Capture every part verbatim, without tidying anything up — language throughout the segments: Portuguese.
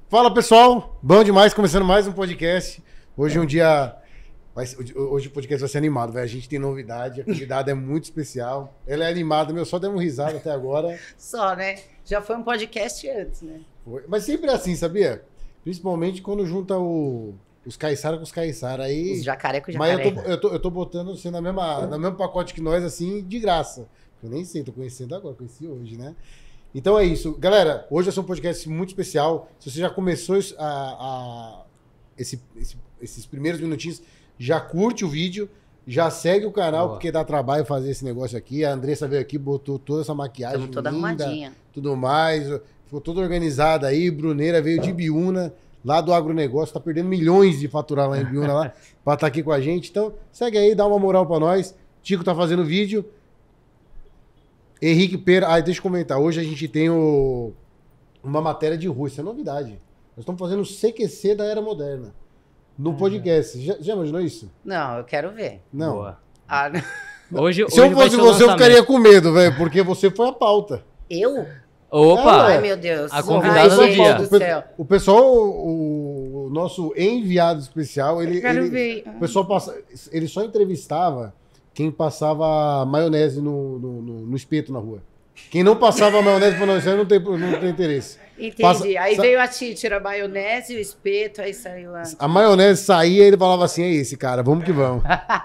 Fala pessoal, bom demais, começando mais um podcast. Hoje é um dia, vai, hoje o podcast vai ser animado, véio. A gente tem novidade, a convidada é muito especial. Ela é animada, meu, só demos risada até agora. Só, né? Já foi um podcast antes, né? Foi. Mas sempre é assim, sabia? Principalmente quando junta o, os caiçara com os caiçara. Aí... Os jacaré com jacaré. Mas eu tô, eu tô, eu tô botando você na mesma, no mesmo pacote que nós, assim, de graça. Eu nem sei, tô conhecendo agora, conheci hoje, né? Então é isso. Galera, hoje vai ser um podcast muito especial. Se você já começou a, a, esse, esse, esses primeiros minutinhos, já curte o vídeo, já segue o canal, Boa. Porque dá trabalho fazer esse negócio aqui. A Andressa veio aqui, botou toda essa maquiagem Estamos toda linda, arrumadinha. Tudo mais. Ficou toda organizada aí. Bruneira veio de Biúna, lá do agronegócio. Tá perdendo milhões de faturar lá em Biúna, lá, pra estar aqui com a gente. Então, segue aí, dá uma moral pra nós. Tico tá fazendo vídeo. Henrique Pera, ah, deixa eu comentar. Hoje a gente tem o... uma matéria de rua, isso é novidade. Nós estamos fazendo o C Q C da Era Moderna. No podcast. Já, já imaginou isso? Não, eu quero ver. Não. Boa. Ah, não. Hoje, Se hoje eu fosse você, eu ficaria com medo, velho, porque você foi a pauta. Eu? Opa! Ai, meu Deus. A convidada Ai, do dia. do céu. O pessoal, o, o nosso enviado especial, ele, Eu quero ele, ver. o pessoal passa, ele só entrevistava quem passava maionese no, no, no, no espeto na rua. Quem não passava maionese para nós não tem, não tem interesse. Entendi. Passa, aí sa... veio a títira, a maionese, o espeto, aí saiu a... A maionese saía e ele falava assim, é esse, cara, vamos que vamos.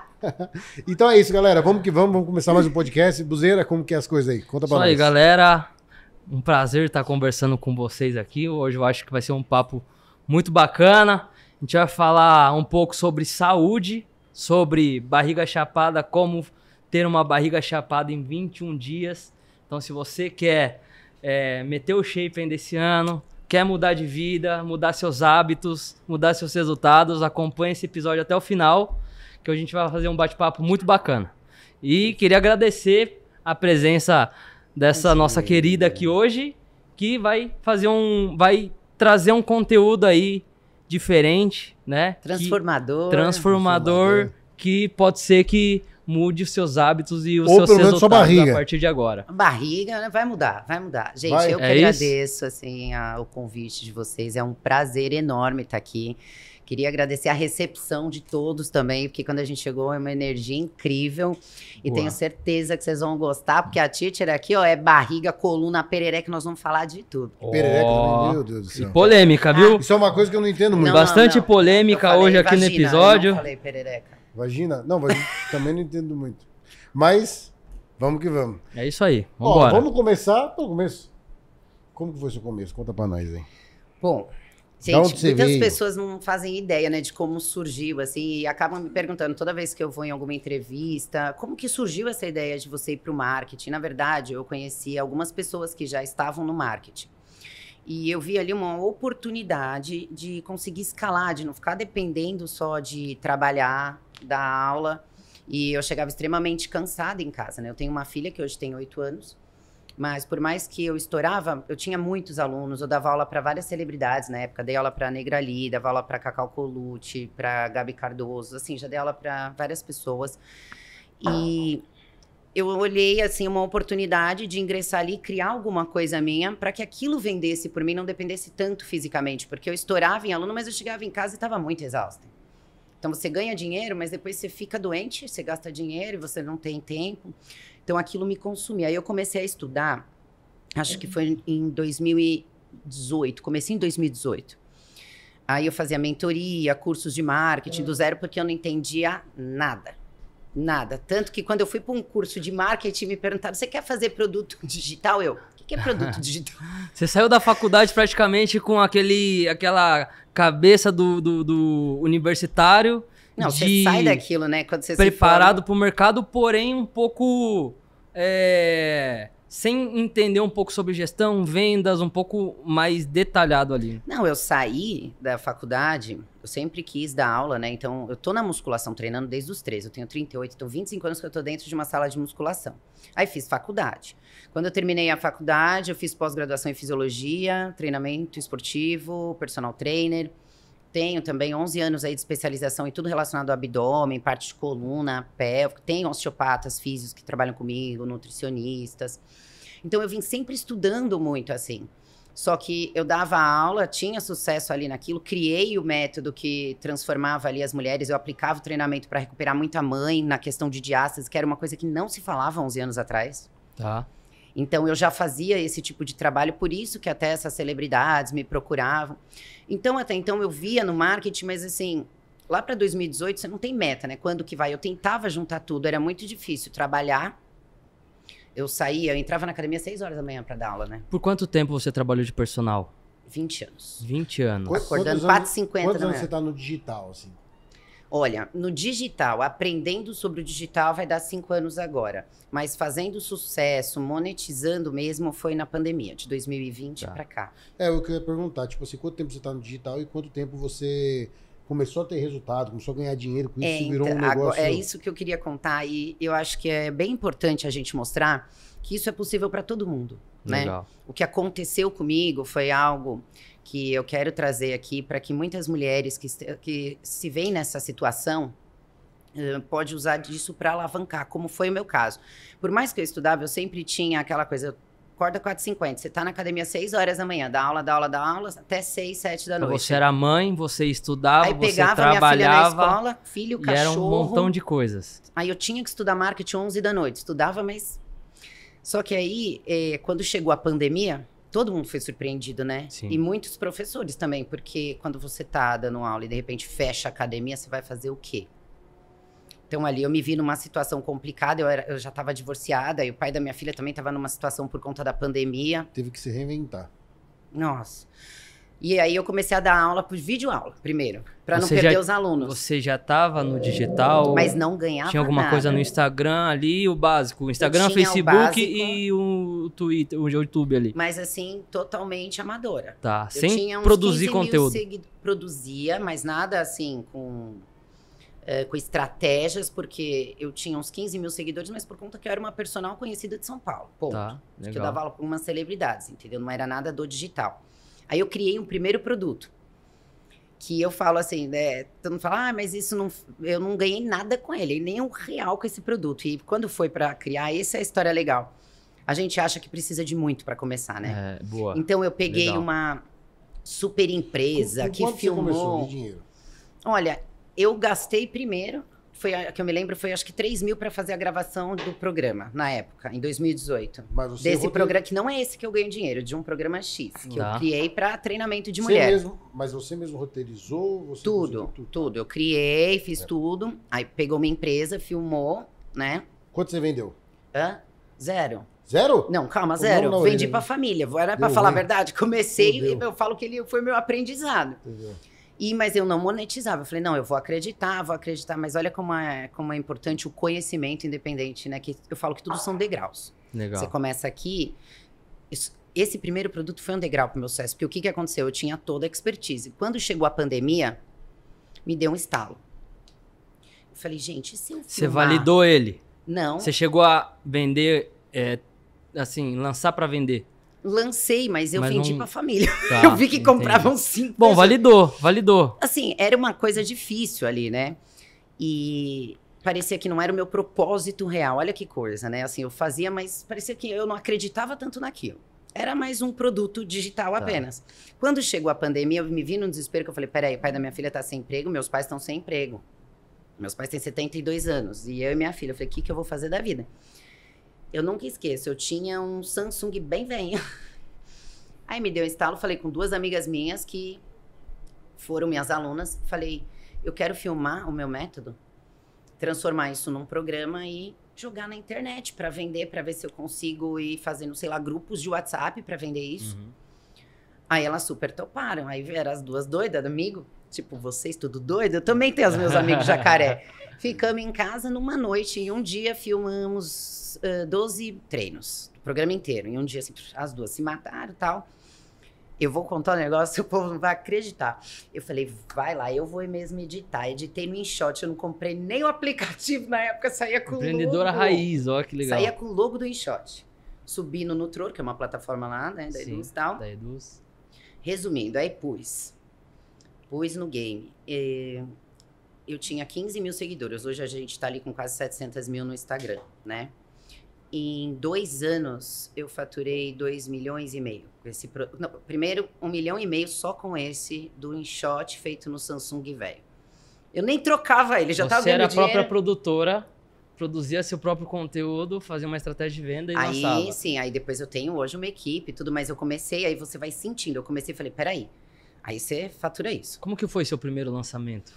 Então é isso, galera, vamos que vamos, vamos começar mais um podcast. Buzeira, como que é as coisas aí? Conta pra Isso nós. aí, galera. Um prazer estar conversando com vocês aqui. Hoje eu acho que vai ser um papo muito bacana. A gente vai falar um pouco sobre saúde, sobre barriga chapada, como ter uma barriga chapada em vinte e um dias. Então, se você quer é, meter o shape ainda esse ano, quer mudar de vida, mudar seus hábitos, mudar seus resultados, acompanhe esse episódio até o final, que hoje a gente vai fazer um bate-papo muito bacana. E queria agradecer a presença dessa nossa querida aqui hoje, que vai fazer um, vai trazer um conteúdo aí diferente, né? Transformador. Que, transformador, transformador, que pode ser que mude os seus hábitos e os Ou seus pelo menos resultados sua barriga. a partir de agora. A barriga, né? Vai mudar, vai mudar. Gente, Vai. eu que É isso? agradeço assim, a, o convite de vocês. É um prazer enorme estar aqui. Queria agradecer a recepção de todos também, porque quando a gente chegou é uma energia incrível. E Boa. tenho certeza que vocês vão gostar, porque a Títira aqui, ó, é barriga, coluna, perereca, nós vamos falar de tudo. Perereca Ó, também, meu Deus do e céu. polêmica, viu? Isso é uma coisa que eu não entendo muito. Não, Bastante não. polêmica Eu falei hoje aqui no vagina, episódio. Eu não falei perereca. Vagina? Não, vagina também não entendo muito. Mas, vamos que vamos. É isso aí, Ó, vambora. vamos começar pelo começo. Como que foi o seu começo? Conta pra nós aí. Bom, Da onde gente, você muitas veio? pessoas não fazem ideia, né, de como surgiu, assim, e acabam me perguntando toda vez que eu vou em alguma entrevista, como que surgiu essa ideia de você ir para o marketing? Na verdade, eu conheci algumas pessoas que já estavam no marketing. E eu vi ali uma oportunidade de conseguir escalar, de não ficar dependendo só de trabalhar, dar aula. E eu chegava extremamente cansada em casa, né? Eu tenho uma filha que hoje tem oito anos. Mas por mais que eu estourava, eu tinha muitos alunos, eu dava aula para várias celebridades na época, dei aula para Negra Lee, dava aula para Cacau Colucci, para Gabi Cardoso, assim, já dei aula para várias pessoas. E eu olhei, assim, uma oportunidade de ingressar ali, criar alguma coisa minha, para que aquilo vendesse por mim, não dependesse tanto fisicamente, porque eu estourava em aluno, mas eu chegava em casa e estava muito exausta. Então você ganha dinheiro, mas depois você fica doente, você gasta dinheiro e você não tem tempo. Então aquilo me consumia. Aí eu comecei a estudar, acho que foi em dois mil e dezoito, comecei em dois mil e dezoito. Aí eu fazia mentoria, cursos de marketing do zero, porque eu não entendia nada. Nada. Tanto que quando eu fui para um curso de marketing, me perguntaram, você quer fazer produto digital? Eu, o que é produto digital? Você saiu da faculdade praticamente com aquele, aquela cabeça do, do, do universitário. Não, de você sai daquilo, né? Quando você preparado para o mercado, porém um pouco é, sem entender um pouco sobre gestão, vendas, um pouco mais detalhado ali. Não, eu saí da faculdade, eu sempre quis dar aula, né? Então, eu tô na musculação treinando desde os treze. Eu tenho trinta e oito, então vinte e cinco anos que eu tô dentro de uma sala de musculação. Aí fiz faculdade. Quando eu terminei a faculdade, eu fiz pós-graduação em fisiologia, treinamento esportivo, personal trainer. Tenho também onze anos aí de especialização em tudo relacionado ao abdômen, parte de coluna, pélvico. Tenho osteopatas físicos que trabalham comigo, nutricionistas. Então, eu vim sempre estudando muito, assim. Só que eu dava aula, tinha sucesso ali naquilo, criei o método que transformava ali as mulheres, eu aplicava o treinamento para recuperar muita mãe na questão de diástase, que era uma coisa que não se falava onze anos atrás. Tá. Então, eu já fazia esse tipo de trabalho, por isso que até essas celebridades me procuravam. Então, até então, eu via no marketing, mas assim, lá para dois mil e dezoito, você não tem meta, né? Quando que vai? Eu tentava juntar tudo, era muito difícil trabalhar. Eu saía, eu entrava na academia às seis horas da manhã para dar aula, né? Por quanto tempo você trabalhou de personal? vinte anos. vinte anos. Qu- Acordando quantos quatro e anos- cinquenta Quantos da anos manhã. você tá no digital, assim? Olha, no digital, aprendendo sobre o digital vai dar cinco anos agora. Mas fazendo sucesso, monetizando mesmo, foi na pandemia, de dois mil e vinte Tá. para cá. É, eu queria perguntar, tipo assim, quanto tempo você tá no digital e quanto tempo você começou a ter resultado, começou a ganhar dinheiro com isso, É, virou um então, negócio... agora- é isso que eu queria contar e eu acho que é bem importante a gente mostrar que isso é possível para todo mundo, né? Legal. O que aconteceu comigo foi algo que eu quero trazer aqui para que muitas mulheres que, este- que se veem nessa situação eh, pode usar disso para alavancar, como foi o meu caso. Por mais que eu estudava, eu sempre tinha aquela coisa, acorda quatro e cinquenta, você tá na academia às seis horas da manhã, dá aula, dá aula, dá aula, até seis, sete da Então, noite. você era mãe, você estudava, Aí você pegava minha filha na trabalhava escola, filho, e era cachorro. um montão de coisas. Aí eu tinha que estudar marketing onze da noite. Estudava, mas... Só que aí, eh, quando chegou a pandemia, todo mundo foi surpreendido, né? Sim. E muitos professores também, porque quando você tá dando aula e de repente fecha a academia, você vai fazer o quê? Então ali eu me vi numa situação complicada, eu, era- eu já estava divorciada, e o pai da minha filha também estava numa situação por conta da pandemia. Teve que se reinventar. Nossa. E aí eu comecei a dar aula por videoaula, primeiro, para não Você perder já- os alunos. Você já estava no digital? Mas não ganhava Tinha alguma nada. coisa no Instagram ali, o básico. O Instagram, tinha o Facebook básico. e o Twitter, o YouTube ali. Mas assim, totalmente amadora. Tá, Eu sem tinha uns produzir quinze mil conteúdo. segui- Produzia, mas nada assim com, eh, com estratégias, porque eu tinha uns quinze mil seguidores, mas por conta que eu era uma personal conhecida de São Paulo. Ponto. Tá, Que eu legal. dava aula com umas celebridades, entendeu? Não era nada do digital. Aí eu criei um primeiro produto. Que eu falo assim, né? Todo mundo fala, ah, mas isso não. Eu não ganhei nada com ele, nem um real com esse produto. E quando foi pra criar, essa é a história legal. A gente acha que precisa de muito pra começar, né? É, boa. Então eu peguei Legal. uma super empresa Com- com que quanto você começou filmou. de dinheiro? Olha, eu gastei primeiro, foi a que eu me lembro, foi acho que três mil para fazer a gravação do programa, na época, em dois mil e dezoito. Mas você Desse roteiro- programa, que não é esse que eu ganho dinheiro, de um programa X, que Tá. eu criei para treinamento de Você mulher. mesmo, mas você mesmo roteirizou? Você Tudo, você- tudo. Eu criei, fiz tudo. Aí pegou uma empresa, filmou, né? Quanto você vendeu? Hã? Zero. Zero? Não, calma, Não, zero. não, Vendi ele- pra família. Era pra Deu falar a ruim. verdade. Comecei, Não deu. eu falo que ele foi meu aprendizado. Entendeu? E, mas eu não monetizava. Eu falei, não, eu vou acreditar, vou acreditar. Mas olha como é, como é importante o conhecimento independente, né? Que eu falo que tudo são degraus. Legal. Você começa aqui. isso- esse primeiro produto foi um degrau pro meu sucesso. Porque o que, que aconteceu? Eu tinha toda a expertise. Quando chegou a pandemia, me deu um estalo. Eu falei, gente, e se eu Você filmar? validou ele. Não. Você chegou a vender, é, assim, lançar pra vender. Lancei, mas eu Mas vendi não- pra família. Tá, eu vi que entendi. compravam cinco Bom, pessoas. validou, validou. Assim, era uma coisa difícil ali, né? E parecia que não era o meu propósito real. Olha que coisa, né? Assim, eu fazia, mas parecia que eu não acreditava tanto naquilo. Era mais um produto digital apenas. Quando chegou a pandemia, eu me vi num desespero que eu falei, peraí, o pai da minha filha tá sem emprego, meus pais estão sem emprego. Meus pais têm setenta e dois anos, e eu e minha filha. Eu falei, o que, que eu vou fazer da vida? Eu nunca esqueço, eu tinha um Samsung bem velho. Aí me deu um estalo, falei com duas amigas minhas que foram minhas alunas. Falei, eu quero filmar o meu método, transformar isso num programa e jogar na internet para vender, para ver se eu consigo ir fazendo, sei lá, grupos de WhatsApp para vender isso. Uhum. Aí elas super toparam. Aí vieram as duas doidas, amigo. Tipo, vocês tudo doido? Eu também tenho os meus amigos jacaré. Ficamos em casa numa noite e um dia filmamos uh, doze treinos, o programa inteiro. E um dia, assim, as duas se mataram e tal. Eu vou contar um negócio, o povo não vai acreditar. Eu falei, vai lá, eu vou mesmo editar. Editei no InShot, eu não comprei nem o aplicativo na época, saía com o Empreendedora logo. raiz, ó que legal. Saía com o logo do InShot. Subi no Nutror, que é uma plataforma lá, né, da Sim, Eduz e tal. da Eduz. Resumindo, aí pus. Pus no game. E eu tinha quinze mil seguidores. Hoje a gente tá ali com quase setecentos mil no Instagram, né? em dois anos, eu faturei dois milhões e meio. Esse pro... Não, primeiro, um milhão e meio só com esse do InShot feito no Samsung velho. Eu nem trocava ele, já estava Você ganhando era a dinheiro. própria produtora, produzia seu próprio conteúdo, fazia uma estratégia de venda e Aí, lançava. sim, aí depois eu tenho hoje uma equipe e tudo, mas eu comecei, aí você vai sentindo. Eu comecei e falei, peraí, aí você fatura isso. Como que foi seu primeiro lançamento?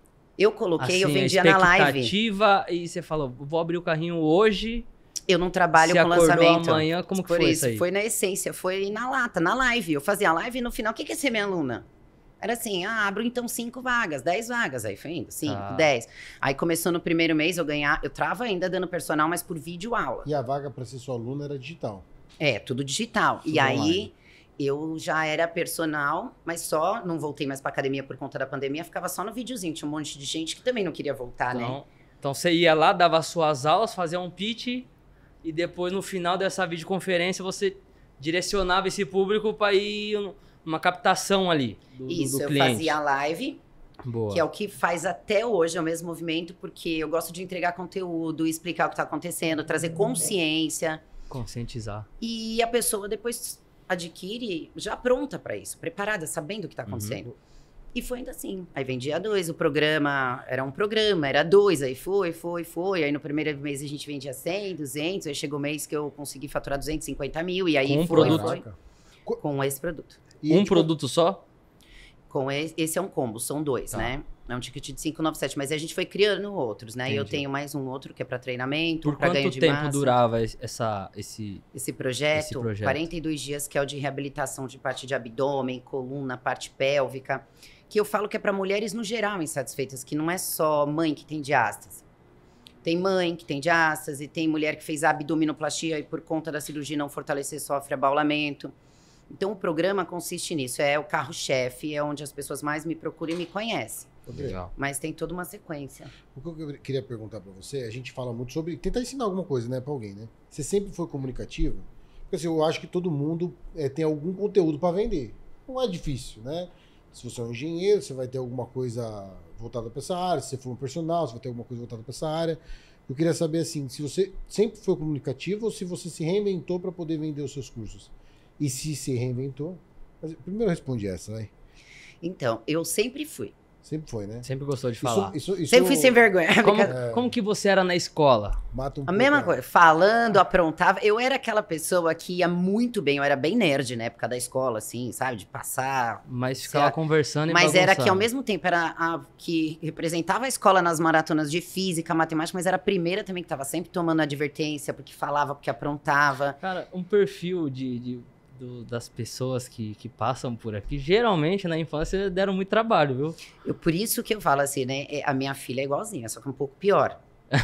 Eu coloquei, eu Assim, a vendia na live. expectativa, e você falou, vou abrir o carrinho hoje. Eu não trabalho Você com acordou lançamento. amanhã, como que Por foi isso, isso aí? foi na essência, foi na lata, na live. Eu fazia a live e no final, o que que é ser minha aluna? Era assim, ah, abro então cinco vagas, dez vagas. Aí foi indo, cinco, Ah. dez. Aí começou no primeiro mês eu ganhar, eu trava ainda dando personal, mas por vídeo aula. E a vaga para ser sua aluna era digital. É, tudo digital. Tudo e aí online. eu já era personal, mas só não voltei mais pra academia por conta da pandemia, ficava só no videozinho. Tinha um monte de gente que também não queria voltar, né? Então, então você ia lá, dava suas aulas, fazia um pitch e depois no final dessa videoconferência você direcionava esse público para ir numa captação ali do, do- Isso, do eu cliente. fazia a live, Boa. que é o que faz até hoje, é o mesmo movimento, porque eu gosto de entregar conteúdo, explicar o que está acontecendo, trazer consciência. Conscientizar. E a pessoa depois adquire já pronta para isso, preparada, sabendo o que está acontecendo. E foi ainda assim. Aí vendia dois, o programa era um programa, era dois, aí foi, foi, foi. Aí no primeiro mês a gente vendia cem, duzentos, aí chegou o mês que eu consegui faturar duzentos e cinquenta mil, e aí Com um foi, produto. foi, Caraca. com esse produto. E, um tipo, produto só? Com esse, esse é um combo, são dois, Tá. né? É um ticket de quinhentos e noventa e sete, mas a gente foi criando outros, né? E eu Entendi. tenho mais um outro que é para treinamento, Por para ganho quanto de tempo massa. durava esse- essa, esse... Esse projeto, Esse projeto. quarenta e dois dias, que é o de reabilitação de parte de abdômen, coluna, parte pélvica, que eu falo que é para mulheres no geral insatisfeitas, que não é só mãe que tem diástase. Tem mãe que tem diástase, tem mulher que fez abdominoplastia e por conta da cirurgia não fortalecer sofre abaulamento. Então o programa consiste nisso, é o carro-chefe, é onde as pessoas mais me procuram e me conhecem. André, Legal. Mas tem toda uma sequência. o que eu queria perguntar pra você, a gente fala muito sobre tentar ensinar alguma coisa, né, pra alguém, né? Você sempre foi comunicativa? Porque assim, eu acho que todo mundo é, tem algum conteúdo pra vender. Não é difícil, né? Se você é um engenheiro, você vai ter alguma coisa voltada pra essa área. Se você for um personal, você vai ter alguma coisa voltada pra essa área. Eu queria saber, assim, se você sempre foi comunicativo ou se você se reinventou pra poder vender os seus cursos. E se se reinventou... Mas, primeiro responde essa, vai. Então, eu sempre fui. Sempre foi, né? Sempre gostou de Isso- falar. Isso, isso, Sempre fui sem vergonha. Como, É. como que você era na escola? Mata um A pouco mesma coisa, falando, aprontava. Eu era aquela pessoa que ia muito bem, eu era bem nerd na época da escola, assim, sabe? De passar. Mas ficava Certo. conversando e Mas era que ao bagunçando. mesmo tempo era a que representava a escola nas maratonas de física, matemática, mas era a primeira também que estava sempre tomando advertência, porque falava, porque aprontava. Cara, um perfil de, de- do- das pessoas que, que passam por aqui, geralmente na infância deram muito trabalho, viu? Eu, por isso que eu falo assim, né? é, A minha filha é igualzinha, só que um pouco pior.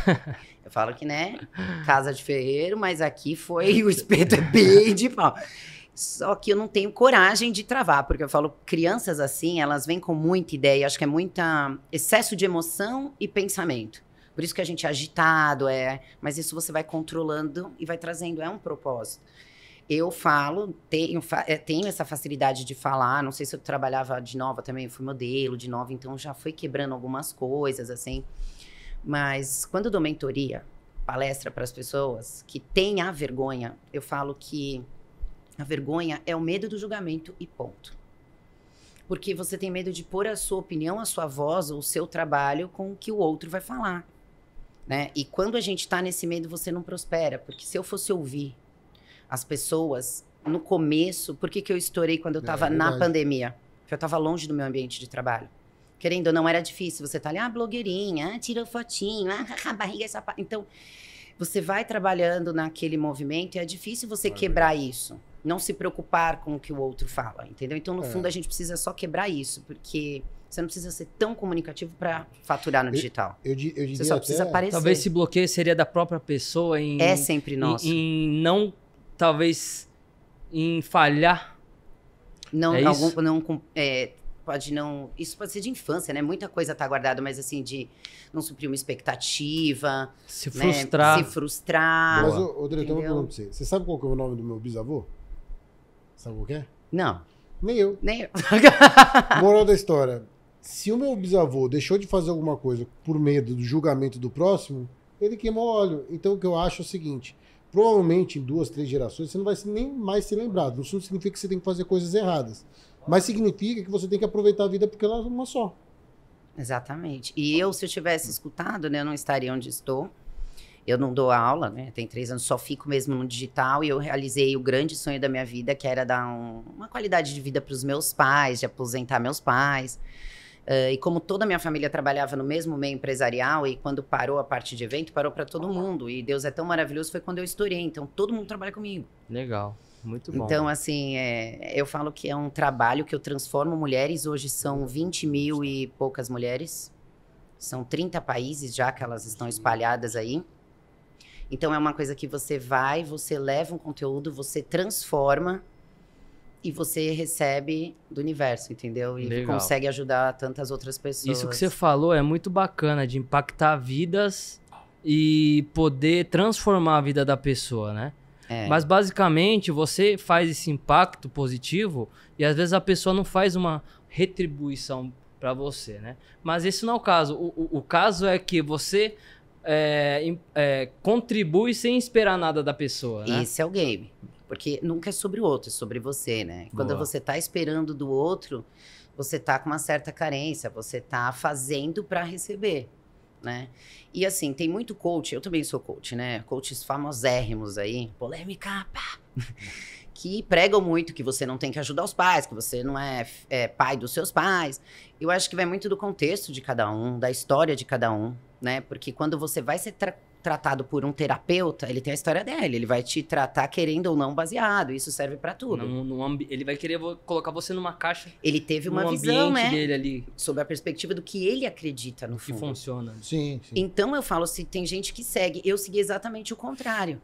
Eu falo que, né? Casa de ferreiro, mas aqui foi o espeto é bem de pau. Só que eu não tenho coragem de travar, porque eu falo, crianças assim, elas vêm com muita ideia, acho que é muita excesso de emoção e pensamento. Por isso que a gente é agitado, é, mas isso você vai controlando e vai trazendo, é um propósito. Eu falo, tenho, fa- eh, tenho essa facilidade de falar, não sei se eu trabalhava de nova também, fui modelo de nova, então já fui quebrando algumas coisas, assim. Mas quando eu dou mentoria, palestra para as pessoas que têm a vergonha, eu falo que a vergonha é o medo do julgamento e ponto. Porque você tem medo de pôr a sua opinião, a sua voz, o seu trabalho com o que o outro vai falar, né? E quando a gente tá nesse medo, você não prospera. Porque se eu fosse ouvir as pessoas no começo, por que que eu estourei quando eu É, tava é na verdade. pandemia? Porque eu tava longe do meu ambiente de trabalho. Querendo ou não, era difícil. Você tá ali, ah, blogueirinha, ah, tirou fotinho, ah, a barriga é sapato. Então, você vai trabalhando naquele movimento e é difícil você É quebrar isso. Não se preocupar com o que o outro fala, entendeu? Então, no É. fundo, a gente precisa só quebrar isso, porque você não precisa ser tão comunicativo para faturar no Eu- digital. Eu, di- eu diria Você só precisa até- aparecer. Talvez esse bloqueio seria da própria pessoa em, É sempre em, nosso. em não, talvez, em falhar. Não, É algum, isso? não com- é, pode não. Isso pode ser de infância, né? Muita coisa tá guardada, mas assim, de não suprir uma expectativa, Se né? frustrar. Se frustrar. Mas, Boa. ô, André, eu tenho uma Entendeu? pergunta pra você. Você sabe qual que é o nome do meu bisavô? Sabe qual que é? Não, Nem eu. nem eu. Moral da história. Se o meu bisavô deixou de fazer alguma coisa por medo do julgamento do próximo, ele queimou óleo. Então o que eu acho é o seguinte: provavelmente em duas, três gerações, você não vai nem mais ser lembrado. Isso não significa que você tem que fazer coisas erradas. Mas significa que você tem que aproveitar a vida porque ela é uma só. Exatamente. E eu, se eu tivesse escutado, né, eu não estaria onde estou. Eu não dou aula, né? Tem três anos, só fico mesmo no digital. E eu realizei o grande sonho da minha vida, que era dar um, uma qualidade de vida para os meus pais, de aposentar meus pais. Uh, e como toda a minha família trabalhava no mesmo meio empresarial, e quando parou a parte de evento, parou para todo mundo. E Deus é tão maravilhoso, foi quando eu estourei. Então, todo mundo trabalha comigo. Legal, muito bom. Então, assim, é, eu falo que é um trabalho que eu transformo mulheres. Hoje são vinte mil e poucas mulheres. São trinta países já que elas estão espalhadas aí. Então, é uma coisa que você vai, você leva um conteúdo, você transforma... E você recebe do universo, entendeu? E Legal. consegue ajudar tantas outras pessoas. Isso que você falou é muito bacana, de impactar vidas e poder transformar a vida da pessoa, né? É. Mas basicamente você faz esse impacto positivo e às vezes a pessoa não faz uma retribuição para você, né? Mas esse não é o caso. O, o, o caso é que você é, é, contribui sem esperar nada da pessoa, né? Esse é o game. Porque nunca é sobre o outro, é sobre você, né? Quando Boa. você tá esperando do outro, você tá com uma certa carência, você tá fazendo para receber, né? E assim, tem muito coach, eu também sou coach, né? Coaches famosérrimos aí, polêmica, pá! Que pregam muito que você não tem que ajudar os pais, que você não é, é pai dos seus pais. Eu acho que vai muito do contexto de cada um, da história de cada um, né? Porque quando você vai ser tra tratado por um terapeuta, ele tem a história dele, ele vai te tratar querendo ou não baseado, isso serve pra tudo. No, no ele vai querer colocar você numa caixa. Ele teve uma no visão, ambiente né? dele ali. Sobre a perspectiva do que ele acredita no Que fundo. funciona. Sim, sim. Então eu falo, se tem gente que segue, eu segui exatamente o contrário.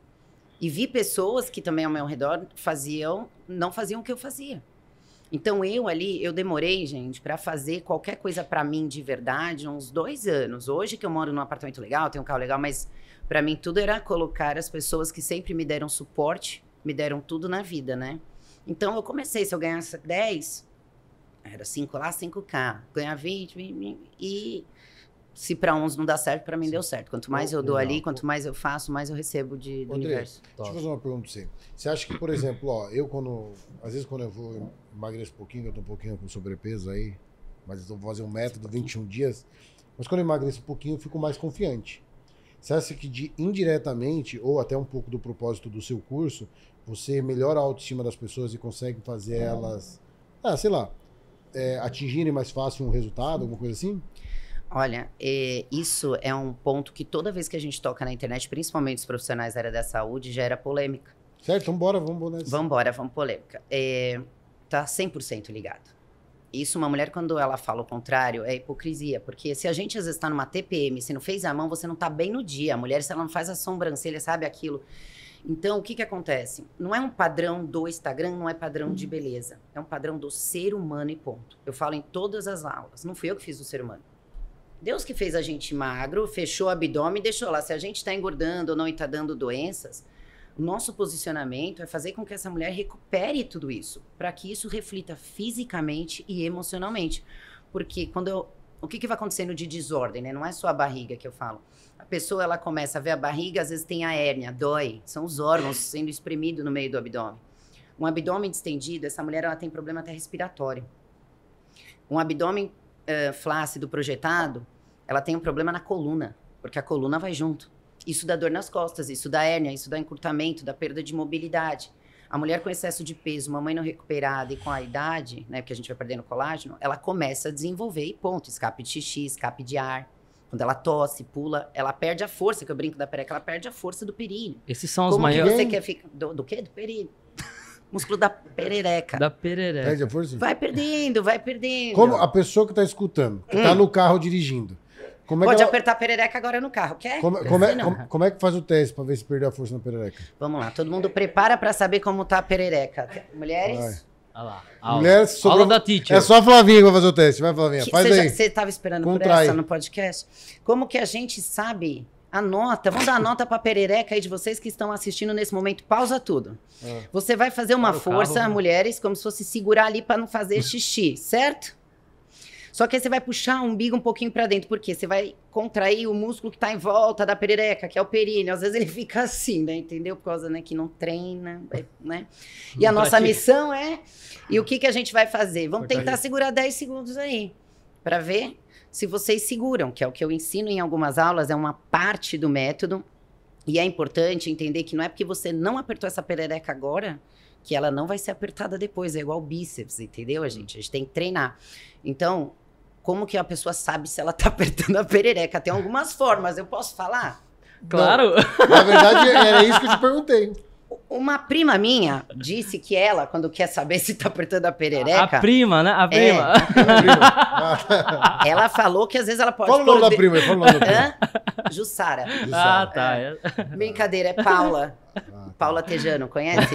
E vi pessoas que também ao meu redor faziam, não faziam o que eu fazia. Então eu ali, eu demorei, gente, pra fazer qualquer coisa pra mim de verdade, uns dois anos. Hoje que eu moro num apartamento legal, tenho um carro legal, mas pra mim tudo era colocar as pessoas que sempre me deram suporte, me deram tudo na vida, né? Então eu comecei, se eu ganhasse dez, era cinco lá, cinco K. Ganhar vinte, vinte, e se pra uns não dá certo, pra mim deu certo. Quanto mais eu dou ali, quanto mais eu faço, mais eu recebo de, do André, universo. deixa eu fazer uma pergunta pra você. Você acha que, por exemplo, ó, eu quando... Às vezes quando eu vou emagreço um pouquinho, eu tô um pouquinho com sobrepeso aí, mas eu vou fazer um método, vinte e um dias, mas quando eu emagreço um pouquinho, eu fico mais confiante. Você acha que de, indiretamente, ou até um pouco do propósito do seu curso, você melhora a autoestima das pessoas e consegue fazer elas, ah, sei lá, é, atingirem mais fácil um resultado, alguma coisa assim? Olha, é, isso é um ponto que toda vez que a gente toca na internet, principalmente os profissionais da área da saúde, gera polêmica. Certo? Então bora, vamos embora nessa. Vamos embora, vamos polêmica. É, tá cem por cento ligado. Isso, uma mulher, quando ela fala o contrário, é hipocrisia. Porque se a gente, às vezes, tá numa T P M, se não fez a mão, você não tá bem no dia. A mulher, se ela não faz a sobrancelha, sabe aquilo. Então, o que que acontece? Não é um padrão do Instagram, não é padrão de beleza. É um padrão do ser humano e ponto. Eu falo em todas as aulas. Não fui eu que fiz o ser humano. Deus que fez a gente magro, fechou o abdômen e deixou lá. Se a gente tá engordando ou não e tá dando doenças, o nosso posicionamento é fazer com que essa mulher recupere tudo isso, para que isso reflita fisicamente e emocionalmente. Porque quando eu, o que, que vai acontecendo de desordem, né? Não é só a barriga que eu falo. A pessoa, ela começa a ver a barriga, às vezes tem a hérnia, dói. São os órgãos sendo espremidos no meio do abdômen. Um abdômen distendido, essa mulher ela tem problema até respiratório. Um abdômen uh, flácido, projetado, ela tem um problema na coluna, porque a coluna vai junto. Isso dá dor nas costas, isso dá hérnia, isso dá encurtamento, dá perda de mobilidade. A mulher com excesso de peso, uma mãe não recuperada e com a idade, né, porque a gente vai perdendo colágeno, ela começa a desenvolver e ponto, escape de xixi, escape de ar. Quando ela tosse, pula, ela perde a força, que eu brinco da perereca, ela perde a força do períneo. Esses são os Como que maiores... você quer ficar... Do, do quê? Do períneo. Músculo da perereca. Da perereca. Perde a força? Vai perdendo, vai perdendo. Como a pessoa que tá escutando, que Hum. tá no carro dirigindo, como é Pode que ela... apertar a perereca agora no carro, quer? Como, como, é, Sei não. como, como é que faz o teste pra ver se perdeu a força na perereca? Vamos lá, todo mundo prepara pra saber como tá a perereca. Mulheres? Vai. Olha lá. Aula, Mulher, sobrou- aula da teacher. É só a Flavinha que vai fazer o teste. Vai, Flavinha, Que- faz Você aí. já- você estava esperando Contrai. por essa no podcast? Como que a gente sabe a nota? Vamos dar a nota pra perereca aí de vocês que estão assistindo nesse momento. Pausa tudo. Ah. Você vai fazer uma Para o força, carro, né? mulheres, como se fosse segurar ali pra não fazer xixi, certo? Só que aí você vai puxar o umbigo um pouquinho pra dentro. Por quê? Você vai contrair o músculo que tá em volta da perereca, que é o períneo. Às vezes ele fica assim, né? Entendeu? Por causa, né, que não treina, né? E a Não nossa pratica. missão é... E o que, que a gente vai fazer? Vamos tentar segurar dez segundos aí, pra ver se vocês seguram, que é o que eu ensino em algumas aulas, é uma parte do método. E é importante entender que não é porque você não apertou essa perereca agora que ela não vai ser apertada depois. É igual bíceps, entendeu, gente? A gente tem que treinar. Então, como que a pessoa sabe se ela tá apertando a perereca? Tem algumas formas, eu posso falar? Claro. Não, na verdade, era isso que eu te perguntei. Uma prima minha disse que ela, quando quer saber se tá apertando a perereca... A prima, né? A É, prima. ela falou que às vezes ela pode... Fala o nome da perder- prima aí, fala o nome da prima. Hã? Jussara. Ah, tá. É. Brincadeira, é Paula. Ah, Paula Tejano, conhece?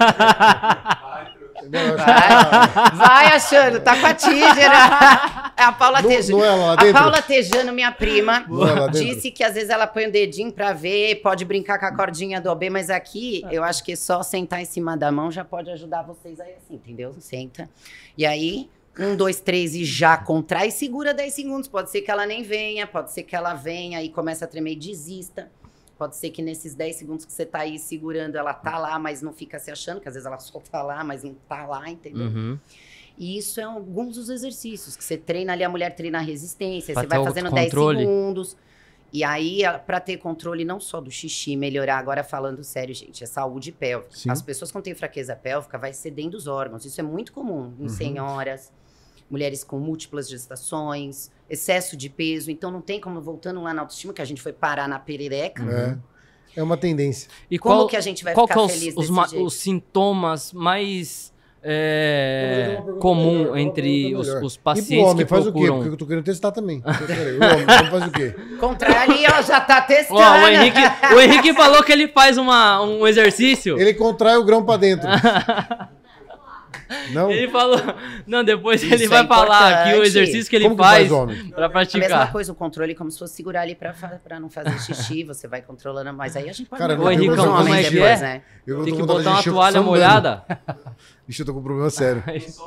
não, eu acho Vai, vai achando, tá com a tígera. É a Paula Não- Tejano. não é lá A dentro? Paula Tejano, minha prima, Não é lá dentro? disse que às vezes ela põe o dedinho pra ver, pode brincar com a cordinha do O B, mas aqui eu acho que só sentar em cima da mão já pode ajudar vocês aí assim, entendeu? Senta. E aí, um, dois, três e já contrai e segura dez segundos. Pode ser que ela nem venha, pode ser que ela venha e começa a tremer e desista. Pode ser que nesses dez segundos que você tá aí segurando, ela tá lá, mas não fica se achando, que às vezes ela só tá lá, mas não tá lá, entendeu? Uhum. E isso é alguns dos exercícios que você treina ali, a mulher treina a resistência, Pra você ter vai o fazendo dez controle. segundos. E aí, a- pra ter controle não só do xixi, melhorar, agora falando sério, gente, é saúde pélvica. Sim. As pessoas quando têm fraqueza pélvica vai cedendo os órgãos. Isso é muito comum em senhoras, mulheres com múltiplas gestações, excesso de peso. Então não tem como, voltando lá na autoestima, que a gente foi parar na perereca. É, é uma tendência. E Como qual, que a gente vai qual ficar que é os, feliz os, desse ma- jeito? os sintomas mais Eu é, vou fazer uma pergunta comum melhor, uma entre pergunta os, melhor. os E pro pacientes homem, que faz o quê? procuram? Porque eu tô querendo testar também. Então, peraí, o homem, o homem faz o quê? Contrário ali, ó, já tá testando. Ó, o, Henrique, o Henrique falou que ele faz uma, um exercício. Ele contrai o grão pra dentro. Não? Ele falou. Não, depois Isso ele é vai falar aqui o importante. exercício que ele Como que faz faz, homem? pra A mesma praticar. coisa, o controle, como se fosse segurar ali pra, fa- pra não fazer xixi, você vai controlando, mas aí a gente pode Cara, mandar ô, Henricão, pros como homens é que depois, é? né? Eu Tem tô que com vontade botar de uma encher o toalha sangrando. molhada. Ixi, eu tô com um problema sério.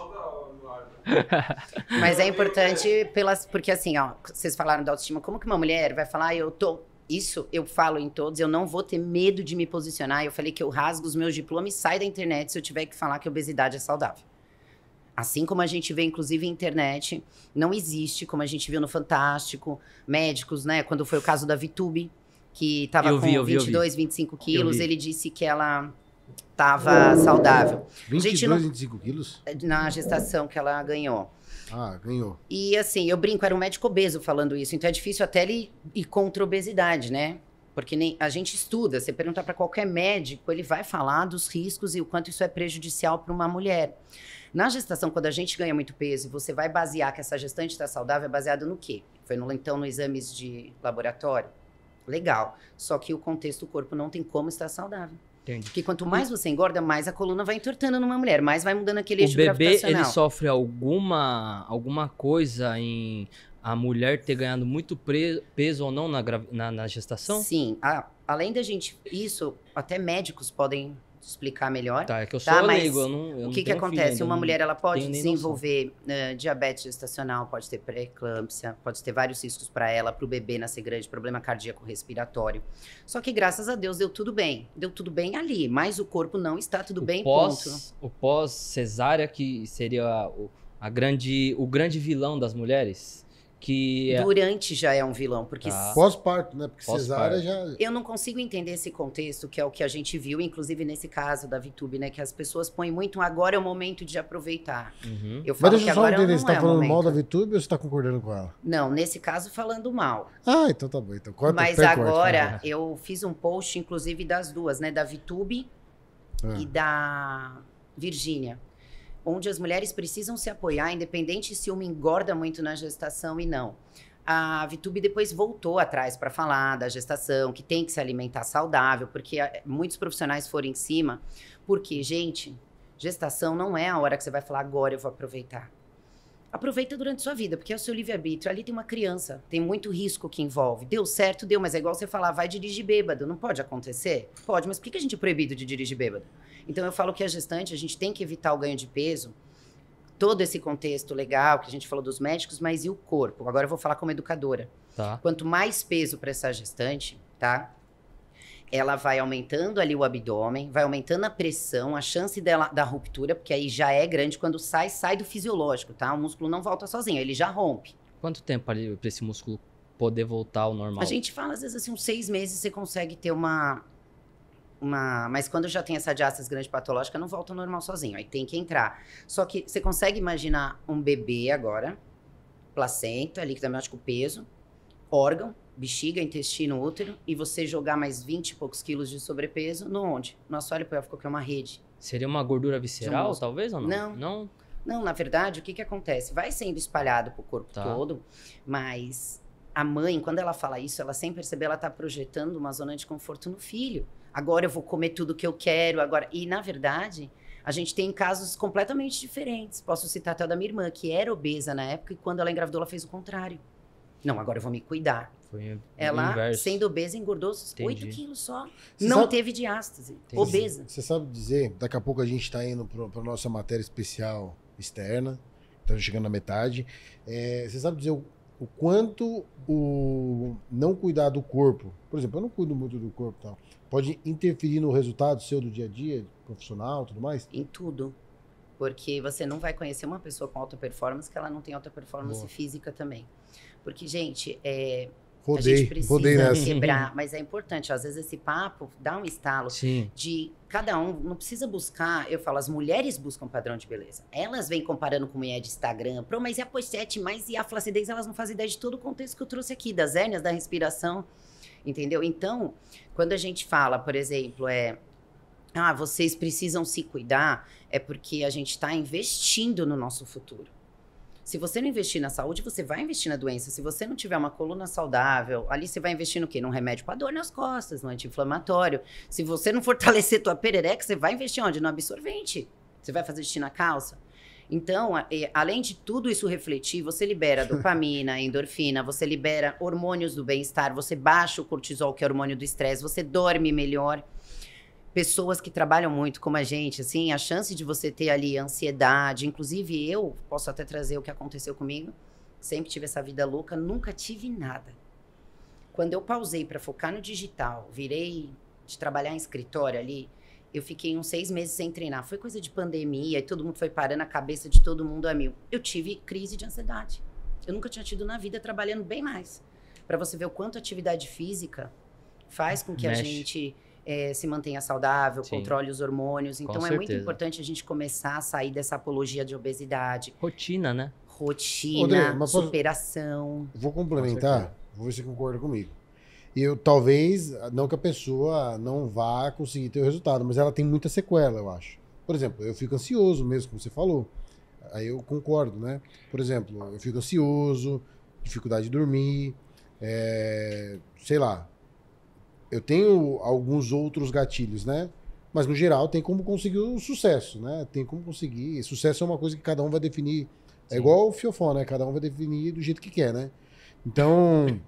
Mas é importante pelas, porque assim, ó, vocês falaram da autoestima, como que uma mulher vai falar, ah, eu tô, isso eu falo em todos, eu não vou ter medo de me posicionar, eu falei que eu rasgo os meus diplomas e saio da internet se eu tiver que falar que obesidade é saudável. Assim como a gente vê, inclusive, em internet, não existe, como a gente viu no Fantástico, médicos, né? Quando foi o caso da Vitube, que estava Eu com vi, eu vi, eu vinte e dois, vinte e cinco Eu quilos, vi. ele disse que ela estava saudável. vinte e Gente, dois, não- vinte e cinco quilos? Na gestação que ela ganhou. Ah, ganhou. E assim, eu brinco, era um médico obeso falando isso, então é difícil até ele ir contra a obesidade, né? Porque nem, a gente estuda, você perguntar para qualquer médico, ele vai falar dos riscos e o quanto isso é prejudicial para uma mulher. Na gestação, quando a gente ganha muito peso e você vai basear que essa gestante está saudável, é baseado no quê? Foi no, então no exames de laboratório? Legal. Só que o contexto do corpo não tem como estar saudável. Entendi. Porque quanto mais você engorda, mais a coluna vai entortando numa mulher, mais vai mudando aquele O eixo bebê, gravitacional. ele sofre alguma, alguma coisa em a mulher ter ganhado muito pre- peso ou não na, gra- na, na gestação? Sim. A- além da gente... Isso, até médicos podem explicar melhor. Tá, é que eu sou Tá, mas leigo, eu não eu O não que, que tenho filho acontece? ainda, Uma não mulher ela pode tenho nem noção. desenvolver eh, diabetes gestacional, pode ter pré-eclâmpsia, pode ter vários riscos para ela, para o bebê nascer grande, problema cardíaco respiratório. Só que graças a Deus deu tudo bem. Deu tudo bem ali, mas o corpo não está tudo o bem, ponto. pós, o pós cesárea que seria o, a grande, o grande vilão das mulheres, que é- Durante já é um vilão, porque Tá. Pós-parto, né? Porque Pós-parto. cesárea já... eu não consigo entender esse contexto, que é o que a gente viu, inclusive nesse caso da Vitube, né? Que as pessoas põem muito, agora é o momento de aproveitar. Uhum. Eu Mas falo deixa que eu só agora entender, não você tá é o falando momento. mal da Vitube ou você tá concordando com ela? Não, nesse caso falando mal. Ah, então tá bom. Então, corta, Mas até corta, agora tá eu fiz um post, inclusive, das duas, né? Da Vitube bom. Ah. e da Virgínia. Onde as mulheres precisam se apoiar, independente se uma engorda muito na gestação e não. A Vitube depois voltou atrás para falar da gestação, que tem que se alimentar saudável, porque ah, muitos profissionais foram em cima. Porque, gente, gestação não é a hora que você vai falar, agora eu vou aproveitar. Aproveita durante sua vida, porque é o seu livre-arbítrio. Ali tem uma criança, tem muito risco que envolve. Deu certo, deu, mas é igual você falar, vai dirigir bêbado. Não pode acontecer? Pode, mas por que que a gente é proibido de dirigir bêbado? Então eu falo que a gestante, a gente tem que evitar o ganho de peso todo esse contexto legal que a gente falou dos médicos, mas e o corpo? Agora eu vou falar como educadora. Tá. Quanto mais peso para essa gestante, tá? Ela vai aumentando ali o abdômen, vai aumentando a pressão, a chance dela da ruptura, porque aí já é grande. Quando sai, sai do fisiológico, tá? O músculo não volta sozinho, ele já rompe. Quanto tempo ali para esse músculo poder voltar ao normal? A gente fala, às vezes, assim, uns seis meses você consegue ter uma... uma... Mas quando já tem essa diástase grande patológica, não volta ao normal sozinho, aí tem que entrar. Só que você consegue imaginar um bebê agora, placenta, líquido amniótico, peso, órgão, bexiga, intestino, útero, e você jogar mais vinte e poucos quilos de sobrepeso, no onde? No assoalho pélvico, que é uma rede. Seria uma gordura visceral, De um talvez, ou não? Não. Não? Não, na verdade, o que que acontece? Vai sendo espalhado pro corpo Tá. todo, mas a mãe, quando ela fala isso, ela sem perceber, ela tá projetando uma zona de conforto no filho. Agora eu vou comer tudo que eu quero, agora... E, na verdade, a gente tem casos completamente diferentes. Posso citar até o da minha irmã, que era obesa na época, e quando ela engravidou, ela fez o contrário. Não, agora eu vou me cuidar. Foi o Ela, inverso. sendo obesa, engordou Entendi. oito quilos só. Você Não sabe- teve diástase. Entendi. Obesa. Você sabe dizer, daqui a pouco a gente está indo para a nossa matéria especial externa, estamos chegando na metade. É, você sabe dizer o, o quanto o não cuidar do corpo, por exemplo, eu não cuido muito do corpo e tal, pode interferir no resultado seu do dia a dia, profissional e tudo mais? Em tudo. Porque você não vai conhecer uma pessoa com alta performance que ela não tem alta performance Boa. física também. Porque, gente, é, a Rodei, gente precisa rodei nessa. quebrar, mas é importante. Às vezes esse papo dá um estalo Sim. de cada um, não precisa buscar, eu falo, as mulheres buscam padrão de beleza. Elas vêm comparando com mulher de Instagram, Pro, mas e a pochete, mas e a flacidez, elas não fazem ideia de todo o contexto que eu trouxe aqui, das hérnias, da respiração, entendeu? Então, quando a gente fala, por exemplo, é, ah, vocês precisam se cuidar, é porque a gente está investindo no nosso futuro. Se você não investir na saúde, você vai investir na doença. Se você não tiver uma coluna saudável, ali você vai investir no quê? Num remédio para dor nas costas, no anti-inflamatório. Se você não fortalecer tua perereca, você vai investir onde? No absorvente. Você vai fazer xixi na calça. Então, a- e- além de tudo isso refletir, você libera dopamina, endorfina, você libera hormônios do bem-estar, você baixa o cortisol, que é o hormônio do estresse, você dorme melhor. Pessoas que trabalham muito como a gente, assim, a chance de você ter ali ansiedade, inclusive eu posso até trazer o que aconteceu comigo, sempre tive essa vida louca, nunca tive nada. Quando eu pausei para focar no digital, virei de trabalhar em escritório ali, eu fiquei uns seis meses sem treinar. Foi coisa de pandemia e todo mundo foi parando a cabeça de todo mundo a mil. Eu tive crise de ansiedade. Eu nunca tinha tido na vida trabalhando bem mais. Para você ver o quanto a atividade física faz com que a Mexe. gente eh, se mantenha saudável, Sim. controle os hormônios. Então é muito certeza. importante a gente começar a sair dessa apologia de obesidade, Rotina, né? rotina, Rodrigo, mas posso- superação. Vou complementar, vou ver se você concorda comigo. Eu talvez, não que a pessoa não vá conseguir ter o resultado, mas ela tem muita sequela, eu acho. Por exemplo, eu fico ansioso mesmo, como você falou. Aí eu concordo, né? Por exemplo, eu fico ansioso, dificuldade de dormir, é, sei lá. Eu tenho alguns outros gatilhos, né? Mas no geral tem como conseguir o sucesso, né? Tem como conseguir. Sucesso é uma coisa que cada um vai definir. É Sim. igual o fiofó, né? Cada um vai definir do jeito que quer, né? Então,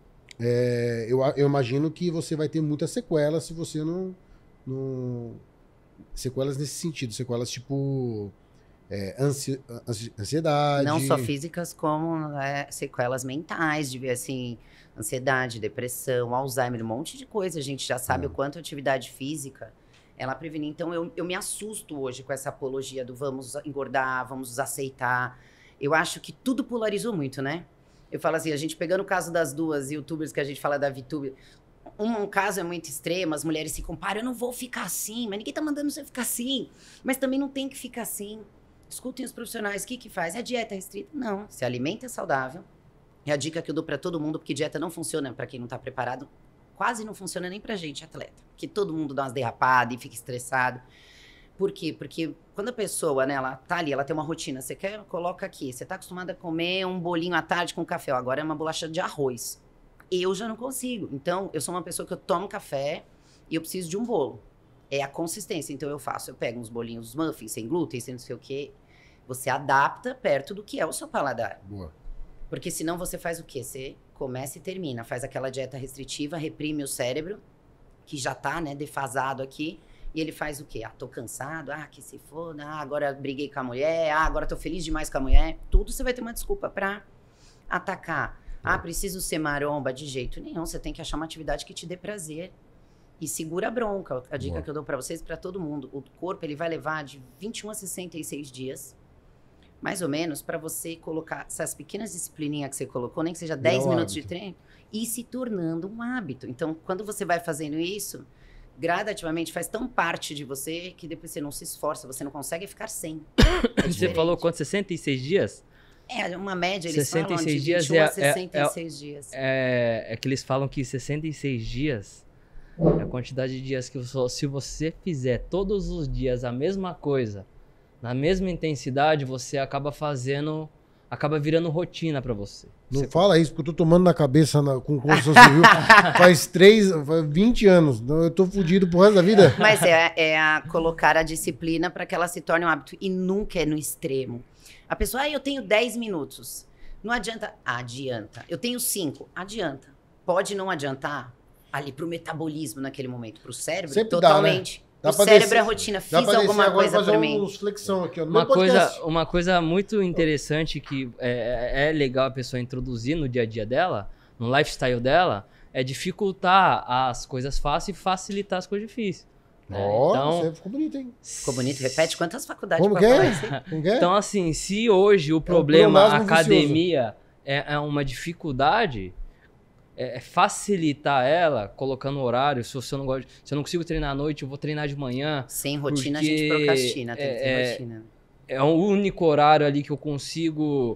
é, eu, a- eu imagino que você vai ter muitas sequelas se você não, não- sequelas nesse sentido, sequelas tipo é, ansi- ansi- ansiedade. Não só físicas, como né, sequelas mentais, de assim, ansiedade, depressão, Alzheimer, um monte de coisa. A gente já sabe É. o quanto a atividade física ela previne. Então, eu, eu me assusto hoje com essa apologia do vamos engordar, vamos nos aceitar. Eu acho que tudo polarizou muito, né? Eu falo assim, a gente pegando o caso das duas youtubers que a gente fala da VTube, um, um caso é muito extremo, as mulheres se comparam, eu não vou ficar assim, mas ninguém tá mandando você ficar assim. Mas também não tem que ficar assim. Escutem os profissionais, o que que faz? É dieta restrita? Não, se alimenta saudável. É a dica que eu dou pra todo mundo, porque dieta não funciona pra quem não tá preparado. Quase não funciona nem pra gente, atleta. Porque todo mundo dá umas derrapadas e fica estressado. Por quê? Porque quando a pessoa, né, ela tá ali, ela tem uma rotina, você quer, coloca aqui, você tá acostumada a comer um bolinho à tarde com café, ó, agora é uma bolacha de arroz. Eu já não consigo. Então, eu sou uma pessoa que eu tomo café e eu preciso de um bolo. É a consistência. Então, eu faço, eu pego uns bolinhos, muffins, sem glúten, sem não sei o quê. Você adapta perto do que é o seu paladar. Boa. Porque senão você faz o quê? Você começa e termina. Faz aquela dieta restritiva, reprime o cérebro, que já tá, né, defasado aqui, E ele faz o quê? Ah, tô cansado, ah, que se foda, ah, agora briguei com a mulher, ah, agora tô feliz demais com a mulher. Tudo você vai ter uma desculpa pra atacar. Ah, preciso ser maromba, de jeito nenhum. Você tem que achar uma atividade que te dê prazer. E segura a bronca. A dica Boa. que eu dou pra vocês, pra todo mundo. O corpo, ele vai levar de vinte e um a sessenta e seis dias, mais ou menos, pra você colocar essas pequenas disciplininhas que você colocou, nem que seja dez um minutos de hábito. treino, e se tornando um hábito. Então, quando você vai fazendo isso, gradativamente faz tão parte de você que depois você não se esforça, você não consegue ficar sem. É Você diferente. falou quanto? sessenta e seis dias? É, uma média, eles sessenta e falam seis de dias vinte e um é- a sessenta e seis é- dias. É, é que eles falam que sessenta e seis dias é a quantidade de dias que você, se você fizer todos os dias a mesma coisa, na mesma intensidade, você acaba fazendo, acaba virando rotina pra você. Não Você- fala isso, porque eu tô tomando na cabeça na, com construção civil faz três, faz vinte anos. Não, eu tô fudido pro resto da vida. Mas é, é a colocar a disciplina para que ela se torne um hábito. E nunca é no extremo. A pessoa, ah, eu tenho dez minutos. Não adianta. Adianta. Eu tenho cinco. Adianta. Pode não adiantar ali pro metabolismo naquele momento. Pro cérebro, Sempre dá, totalmente. Dá O pra cérebro descer- é rotina. Dá Fiz pra descer alguma agora e coisa fazer por mim. uns flexão aqui, ó, no Uma meu podcast. coisa, uma coisa muito interessante que é, é legal a pessoa introduzir no dia a dia dela, no lifestyle dela, é dificultar as coisas fáceis e facilitar as coisas difíceis. né? Ó, Então, você ficou bonito, hein? Ficou bonito? Repete quantas faculdades Como pra que falar é? isso aí? Como que é? Então, assim, se hoje o problema, pleonasmo a academia, é, é uma dificuldade, é, é facilitar ela, colocando horário. Se você não gosta, se eu não consigo treinar à noite, eu vou treinar de manhã. Sem rotina a gente Porque procrastina. Tem que ter é- rotina. É o único horário ali que eu consigo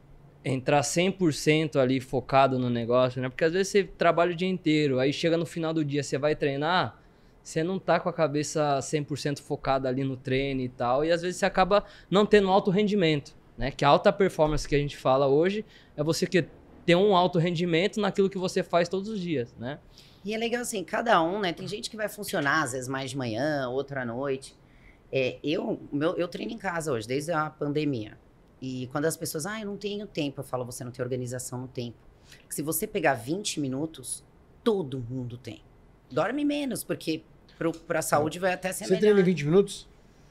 entrar cem por cento ali focado no negócio, né? Porque às vezes você trabalha o dia inteiro, aí chega no final do dia, você vai treinar, você não tá com a cabeça cem por cento focada ali no treino e tal, e às vezes você acaba não tendo alto rendimento, né? Que a alta performance que a gente fala hoje é você que ter um alto rendimento naquilo que você faz todos os dias, né? E é legal assim, cada um, né? Tem gente que vai funcionar, às vezes mais de manhã, outra à noite. É, eu, meu, eu treino em casa hoje, desde a pandemia. E quando as pessoas, ah, eu não tenho tempo, eu falo, você não tem organização no tempo. Porque se você pegar vinte minutos, todo mundo tem. Dorme menos, porque para a saúde vai até ser Você melhor. treina em vinte minutos?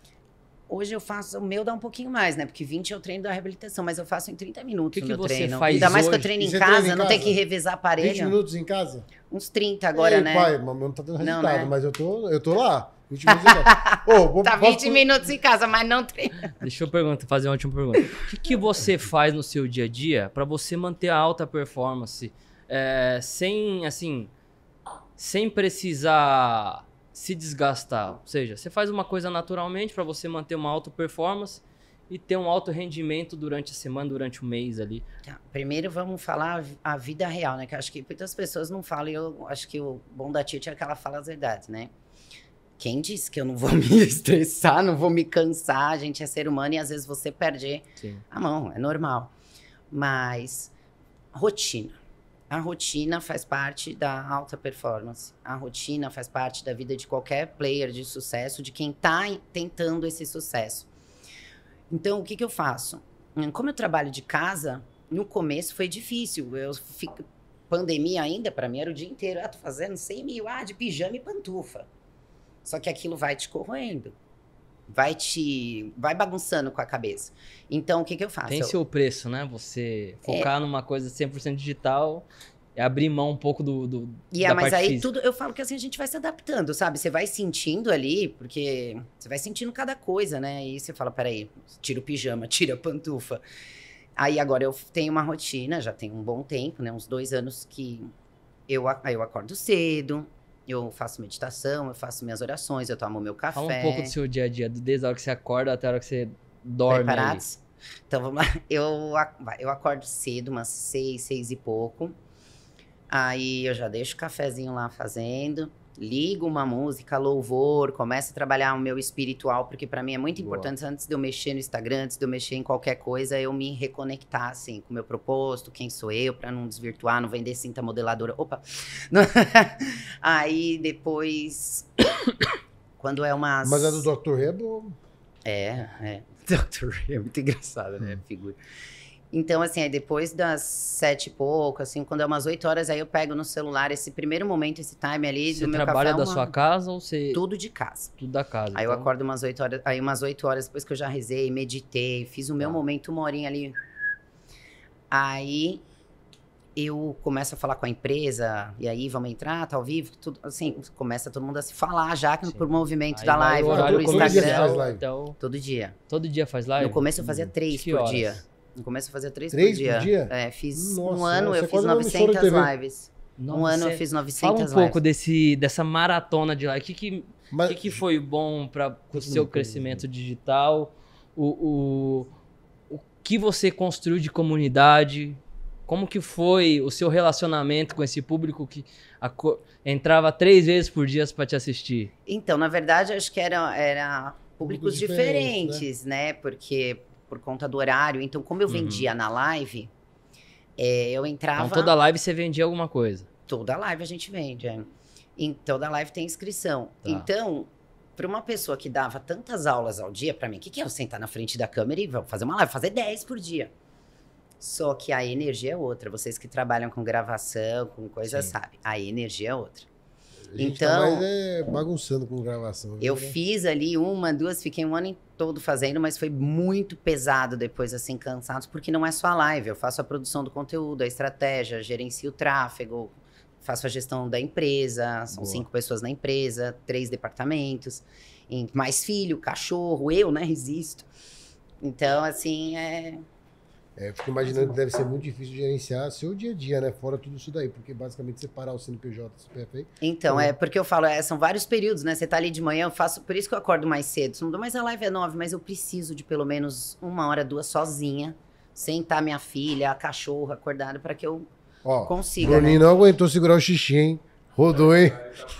Hoje eu faço, o meu dá um pouquinho mais, né? Porque vinte é o treino da reabilitação, mas eu faço em trinta minutos O que o que meu você treino. faz Ainda mais que eu hoje? treino E em você casa, treina em não tem casa? que revezar aparelho. vinte minutos em casa? Uns trinta agora, Ei, né? pai, mas não tá dando Não, resultado, né? mas eu tô, eu tô lá. vinte minutos em casa. Ô, vou- Tá posso- vinte minutos em casa, mas não treina. Deixa eu perguntar, fazer uma última pergunta. O que, que você faz no seu dia a dia para você manter a alta performance é, sem, assim, sem precisar se desgastar? Ou seja, você faz uma coisa naturalmente para você manter uma alta performance e ter um alto rendimento durante a semana, durante o mês ali. Tá, primeiro vamos falar a vida real, né? Que eu acho que muitas pessoas não falam, e eu acho que o bom da Titi é que ela fala as verdades, né? Quem disse que eu não vou me estressar, não vou me cansar? A gente é ser humano e às vezes você perde Sim. a mão, é normal. Mas rotina. A rotina faz parte da alta performance. A rotina faz parte da vida de qualquer player de sucesso, de quem está tentando esse sucesso. Então, o que, que eu faço? Hum, Como eu trabalho de casa, no começo foi difícil. Eu fico, pandemia ainda, para mim, era o dia inteiro. Ah, tô fazendo cem mil, ah, de pijama e pantufa. Só que aquilo vai te corroendo. Vai te... Vai bagunçando com a cabeça. Então, o que, que eu faço? Tem Eu- seu preço, né? Você focar numa coisa cem por cento digital e abrir mão um pouco do, do E é, da mas parte aí física. tudo, eu falo que assim a gente vai se adaptando, sabe? Você vai sentindo ali, porque você vai sentindo cada coisa, né? E você fala, peraí, tira o pijama, tira a pantufa. Aí agora eu tenho uma rotina, já tem um bom tempo, né? Uns dois anos que eu, a- aí eu acordo cedo, eu faço meditação, eu faço minhas orações, eu tomo meu café. Fala um pouco do seu dia a dia, desde a hora que você acorda até a hora que você dorme ali. Preparados? Então vamos lá. Eu, ac- vai, eu acordo cedo, umas seis, seis e pouco. Aí eu já deixo o cafezinho lá fazendo, ligo uma música, louvor, começo a trabalhar o meu espiritual, porque pra mim é muito Boa. importante, antes de eu mexer no Instagram, antes de eu mexer em qualquer coisa, eu me reconectar, assim, com o meu propósito, quem sou eu, pra não desvirtuar, não vender cinta modeladora. Opa! Aí depois, quando é umas... Mas a do doutor Rebo, É, é. doutor Ray é muito engraçado, né? Figura. Então, assim, aí depois das sete e pouco, assim, quando é umas oito horas, aí eu pego no celular esse primeiro momento, esse time ali Você do meu trabalha café. da uma... sua casa ou você... Tudo de casa. Tudo da casa. Aí então... eu acordo umas oito horas, aí umas oito horas depois que eu já rezei, meditei, fiz o meu Tá. momento, uma horinha ali. Aí eu começo a falar com a empresa, e aí vamos entrar, tá ao vivo, tudo assim, começa todo mundo a se falar já Sim. por movimento Aí da vai live, o horário pro todo dia Instagram, faz live. Então, todo dia. todo dia faz live? No começo eu fazia três De que por horas? dia. No começo eu fazia três, Três por dia. por dia? É, fiz Nossa, um ano, você eu é fiz quase uma emissora de novecentas T V. lives. Um Nossa, ano eu você- fiz Fala novecentas um lives. pouco desse, dessa maratona de live. O que, que, Mas, que, que foi bom para o seu não, crescimento digital? O, o, o que você construiu de comunidade? Como que foi o seu relacionamento com esse público que aco- entrava três vezes por dia para te assistir? Então, na verdade, acho que era, era públicos Públicos diferentes, diferentes, né? Porque por conta do horário. Então, como eu Uhum. vendia na live, é, eu entrava... Então toda live você vendia alguma coisa. Toda live a gente vende, é. Em toda live tem inscrição. Tá. Então, para uma pessoa que dava tantas aulas ao dia, para mim, o que, que é eu sentar na frente da câmera e vamos fazer uma live? Fazer dez por dia. Só que a energia é outra. Vocês que trabalham com gravação, com coisas, Sim. sabem. A energia é outra. a gente então- tá mais é, bagunçando com gravação. Eu viu, né? fiz ali uma, duas, fiquei um ano em todo fazendo, mas foi muito pesado depois, assim, cansados, porque não é só a live. Eu faço a produção do conteúdo, a estratégia, gerencio o tráfego, faço a gestão da empresa, são Boa. cinco pessoas na empresa, três departamentos, e mais filho, cachorro, eu, né, resisto. Então, assim, é... É, eu fico imaginando que deve ser muito difícil gerenciar seu dia a dia, né? Fora tudo isso daí, porque basicamente separar o C N P J do C P F aí. Então, Tá é porque eu falo, é, são vários períodos, né? Você tá ali de manhã, eu faço, por isso que eu acordo mais cedo. Mas a live é nove, mas eu preciso de pelo menos uma hora, duas sozinha, sentar minha filha, a cachorro acordada, para que eu Ó, consiga, Bruninho né? não aguentou segurar o xixi, hein? Rodou, hein?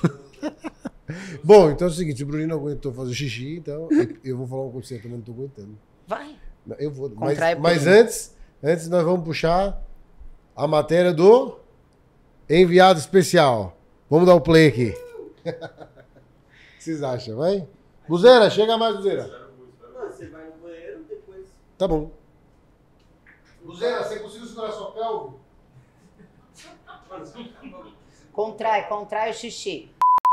Bom, então é o seguinte, o Bruninho não aguentou fazer o xixi, então eu vou falar uma coisa, eu também não tô aguentando. Vai. Não, Eu vou. Mas, Contrai por mas um. antes, antes nós vamos puxar a matéria do enviado especial. Vamos dar o play aqui. O que vocês acham, vai? Buzeira, chega mais, Buzeira. Você vai no banheiro, depois... Tá bom. Buzeira, você conseguiu segurar sua pelve? Contrai, contrai o xixi.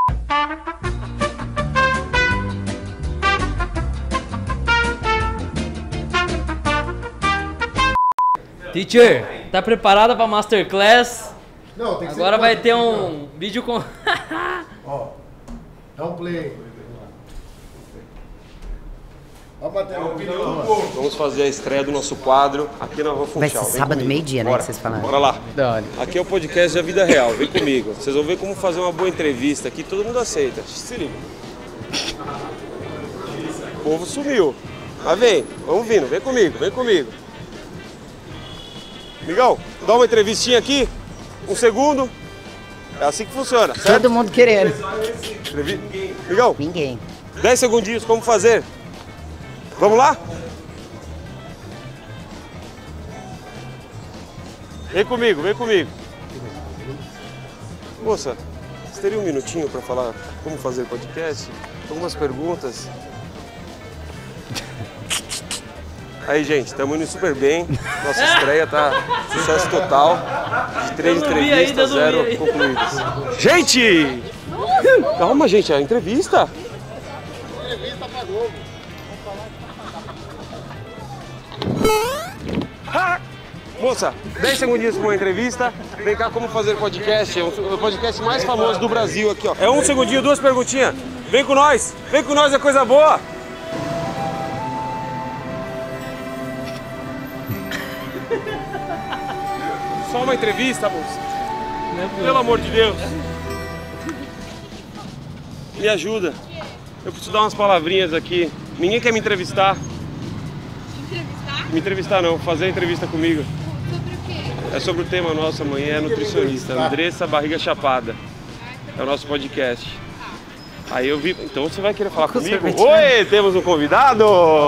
Teacher, tá preparada para Masterclass? Não, tem que ser Agora vai ter aqui, um vídeo com... Ó, dá um play. Ó a matéria do povo. Vamos fazer a estreia do nosso quadro aqui na Rua Vai Funchal. ser Vem sábado, comigo. meio-dia, né, Bora. que vocês falaram. Bora lá. Da hora. Aqui é o podcast da vida real. Vem comigo. Vocês vão ver como fazer uma boa entrevista aqui. Todo mundo aceita. Se liga. O povo sumiu. Mas vem. Vamos vindo. Vem comigo. Vem comigo. Migão, dá uma entrevistinha aqui. Um segundo. É assim que funciona, certo? Todo mundo querendo. Entrevi... Migão, Ninguém. dez segundinhos, como fazer? Vamos lá? Vem comigo, vem comigo. Moça, você teria um minutinho para falar como fazer podcast? Algumas perguntas. Aí, gente, estamos indo super bem. Nossa estreia tá sucesso total. De três Eu não vi ainda, entrevistas, eu não vi zero ainda. concluídas. Gente! Calma, gente, é a entrevista. Ah! Moça, dez segundinhos para uma entrevista. Vem cá, como fazer podcast. É o podcast mais famoso do Brasil aqui, ó. É um segundinho, duas perguntinhas. Vem com nós. Vem com nós, é coisa boa. Só uma entrevista, moça. Pelo amor de Deus. Me ajuda. Eu preciso dar umas palavrinhas aqui. Ninguém quer me entrevistar. Entrevistar? Me entrevistar não, fazer a entrevista comigo. Sobre o quê? É sobre o tema nosso amanhã, é nutricionista. Andressa Barriga Chapada. É o nosso podcast. Aí eu vi. Então você vai querer falar comigo? Oi, temos um convidado!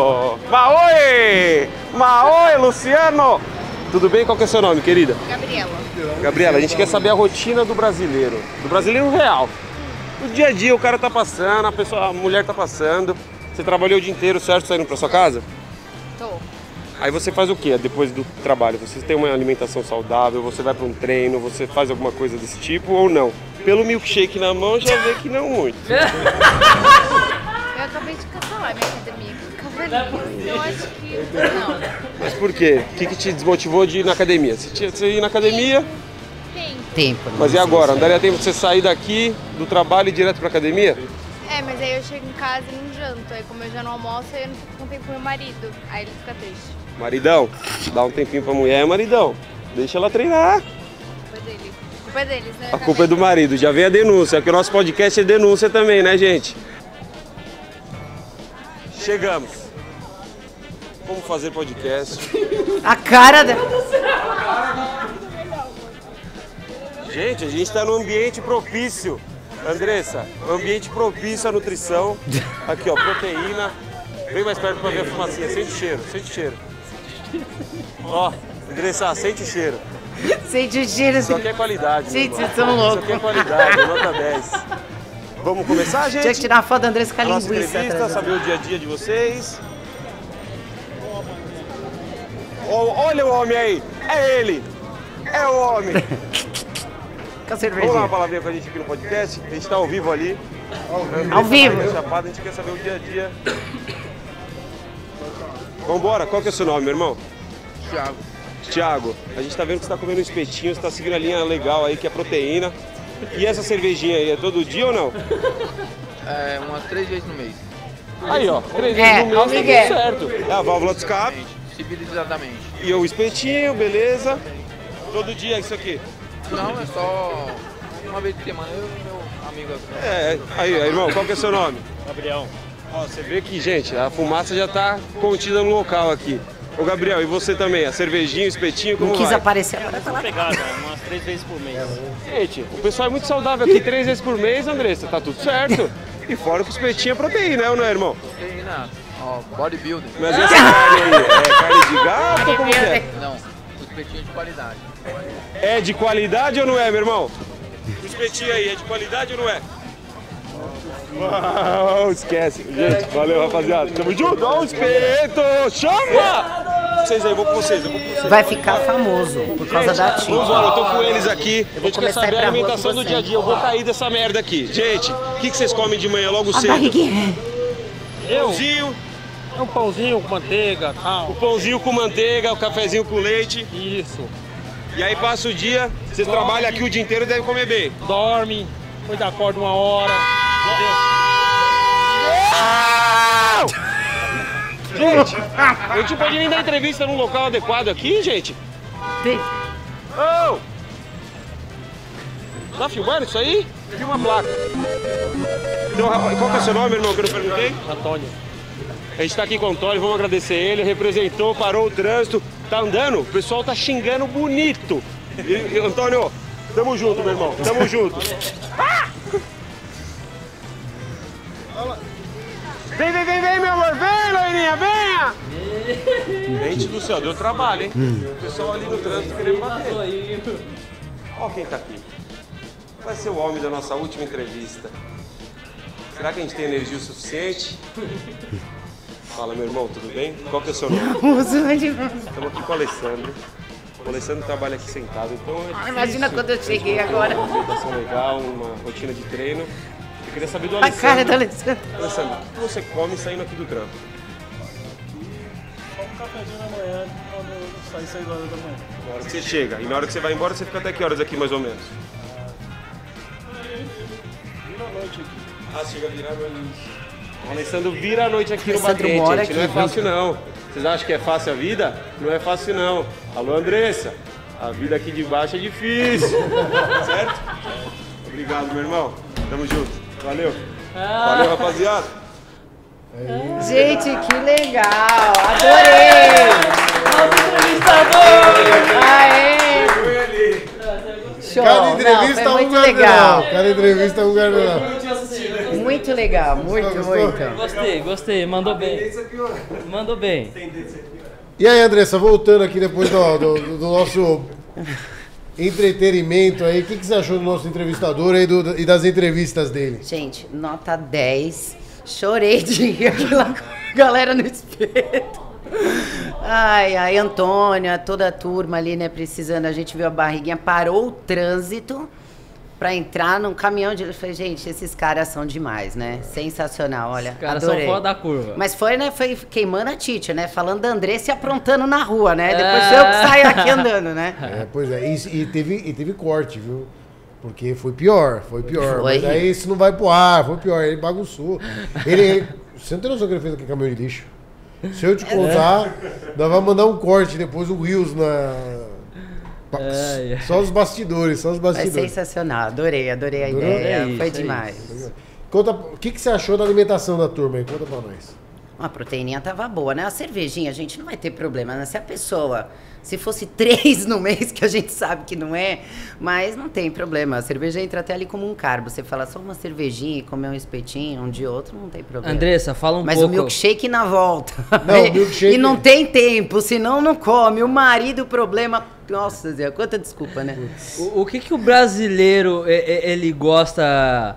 Maoi! Maoi, Luciano! Tudo bem? Qual que é o seu nome, querida? Gabriela. Gabriela, a gente quer saber a rotina do brasileiro. Do brasileiro real. O dia a dia o cara tá passando, a, pessoa, a mulher tá passando. Você trabalhou o dia inteiro, certo? Saindo pra sua casa? Tô. Aí você faz o quê depois do trabalho? Você tem uma alimentação saudável, você vai para um treino, você faz alguma coisa desse tipo ou não? Pelo milkshake na mão já vê que não muito. Eu acabei de cancelar minha academia. Cavalinho. Eu acho que não. Mas por quê? O que, que te desmotivou de ir na academia? Você, tinha, você ia na academia, Tem. Tempo. né? mas e agora? Não daria tempo de você sair daqui do trabalho e ir direto pra academia? É, mas aí eu chego em casa e não janto. Aí como eu já não almoço, aí eu não fico com tempo com meu marido. Aí ele fica triste. Maridão, dá um tempinho pra mulher, maridão. Deixa ela treinar. A culpa é dele. A culpa é deles, né? A culpa é do marido. Já vem a denúncia, porque o nosso podcast é denúncia também, né, gente? Chegamos. Como fazer podcast. A cara da... Gente, a gente está num ambiente propício. Andressa, um ambiente propício à nutrição. Aqui, ó, proteína. Vem mais perto pra ver a fumacinha. Sente o cheiro, sente o cheiro. Ó, Andressa, sente o cheiro. Sente o cheiro. Isso aqui é qualidade. Gente, meu vocês irmão. são loucos. Isso aqui é qualidade, nota dez. Vamos começar, gente? Tinha que tirar uma foto da Andressa com a A nossa linguiça entrevista, atrás. saber o dia a dia de vocês. Ó, olha o homem aí, é ele, é o homem. Com a Vamos dar cervejinha. uma palavrinha pra gente aqui no podcast, a gente tá ao vivo ali. Ao vivo. Barriga Chapada, a gente quer saber o dia a dia. Vambora, qual que é o seu nome, meu irmão? Thiago. Thiago, a gente tá vendo que você tá comendo um espetinho, você tá seguindo a linha legal aí, que é proteína. E essa cervejinha aí, é todo dia ou não? É, umas três vezes no mês. Aí, ó, três É, vezes no mês, ó, tá Miguel. tudo certo. É a válvula de escape. Civilizadamente. E o espetinho, beleza. Todo dia isso aqui. Não, é só uma vez por semana. Eu e meu amigo aqui. É, aí, irmão, qual que é o seu nome? Gabriel. Ó, você vê que, gente, a fumaça já tá contida no local aqui. Ô, Gabriel, e você também? A cervejinha, o espetinho, como Não quis vai? aparecer agora, tá lá. Pegada, umas três vezes por mês. Gente, o pessoal é muito saudável aqui, três vezes por mês, Andressa, tá tudo certo. E fora que o espetinho é proteína, né, ou não é, irmão? Proteína, ó, bodybuilding. Mas essa carne aí, é carne de gato ou como que é? Não, os espetinhos de qualidade. É de qualidade ou não é, meu irmão? O espetinho aí, é de qualidade ou não é? Uau, esquece. Gente, valeu, rapaziada. Tamo junto. Ó, o espeto! Chama! Vocês aí, vou com vocês, eu vou com vocês. Vai ficar famoso por causa da tia. Vambora, eu tô com eles aqui. A gente quer começar a ir saber a pra rua alimentação com do você. dia a dia. Eu vou cair dessa merda aqui. Gente, o que, que vocês comem de manhã logo A cedo? barriguinha. Pãozinho, É um pãozinho com manteiga, o tal. pãozinho com manteiga, o cafezinho com leite. Isso. E aí passa o dia, vocês trabalham aqui o dia inteiro e devem comer bem. Dorme, depois acorda uma hora. Gente, a gente pode nem dar entrevista num local adequado aqui, gente? Ô! Tá filmando isso aí? Filma a placa. Então, rapaz, qual que é o seu nome, irmão, que eu não perguntei? Antônio. A gente tá aqui com o Antônio, vamos agradecer ele, representou, parou o trânsito, tá andando, o pessoal tá xingando bonito. E, e, Antônio, tamo junto, meu irmão, tamo junto. Ah! Vem, vem, vem, vem, meu amor, vem, loirinha, venha! Gente do céu, deu trabalho, hein? O pessoal ali no trânsito querendo bater. Olha quem tá aqui. Vai ser o homem da nossa última entrevista. Será que a gente tem energia o suficiente? Fala, meu irmão, tudo bem? Qual que é o seu nome? Estamos aqui com o Alessandro. O Alessandro trabalha aqui sentado, então é difícil. Imagina quando eu cheguei ter agora. Uma alimentação legal, uma rotina de treino. Eu queria saber do A cara do Alessandro. Alessandro. Alessandro, o que você come saindo aqui do trampo? Só um cafezinho da manhã, quando eu sair seis horas da manhã. Na hora que você chega. E na hora que você vai embora, você fica até que horas aqui, mais ou menos? Vira a noite aqui. Ah, chega a virar a noite. O Alessandro vira a noite aqui no Alessandro Batente, mora gente. Não é aqui, fácil, não. Vocês acham que é fácil a vida? Não é fácil, não. Alô, Andressa. A vida aqui de baixo é difícil. Certo? Obrigado, meu irmão. Tamo junto. Valeu. Valeu, rapaziada. Gente, que legal! Adorei! Aê! Show! Cada entrevista Não, é foi um muito legal. gardenal. Cada entrevista é um gardenal. Muito legal, muito, Gostou? muito. Gostei, gostei, mandou bem. Mandou bem. E aí, Andressa, voltando aqui depois do, do- do nosso entretenimento aí, o que, que você achou do nosso entrevistador aí do- e das entrevistas dele? Gente, nota dez. Chorei de rir aqui lá com a galera no espeto. Ai, ai, Antônia, toda a turma ali, né, precisando, a gente viu a barriguinha, parou o trânsito pra entrar num caminhão de... Eu falei, gente, esses caras são demais, né? Sensacional, olha, Os caras adorei. são fora da curva. Mas foi, né, foi queimando a Tite, né? Falando da Andressa e aprontando na rua, né? Depois foi eu que saí aqui andando, né? É, pois é, e, e, teve, e teve corte, viu? Porque foi pior, foi pior. Foi. Mas aí isso não vai pro ar, foi pior, ele bagunçou. Ele, ele, você não tem noção que ele fez aquele caminhão de lixo? Se eu te contar, nós vamos mandar um corte depois, o Reels na... É, é. Só os bastidores, só os Foi bastidores. sensacional, adorei, adorei a Adorou? ideia, É isso, foi é demais. isso. Conta, o que, que você achou da alimentação da turma aí? Conta pra nós. A proteininha tava boa, né? A cervejinha, a gente não vai ter problema, né? Se a pessoa, se fosse três no mês, que a gente sabe que não é, mas não tem problema. A cerveja entra até ali como um carbo. Você fala só uma cervejinha e comer um espetinho, um de outro, não tem problema. Andressa, fala um mas pouco... o milkshake na volta. Não, o milkshake- E não tem tempo, senão não come. O marido, o problema... Nossa, Zé, quanta desculpa, né? O, o que que o brasileiro, e- e- ele gosta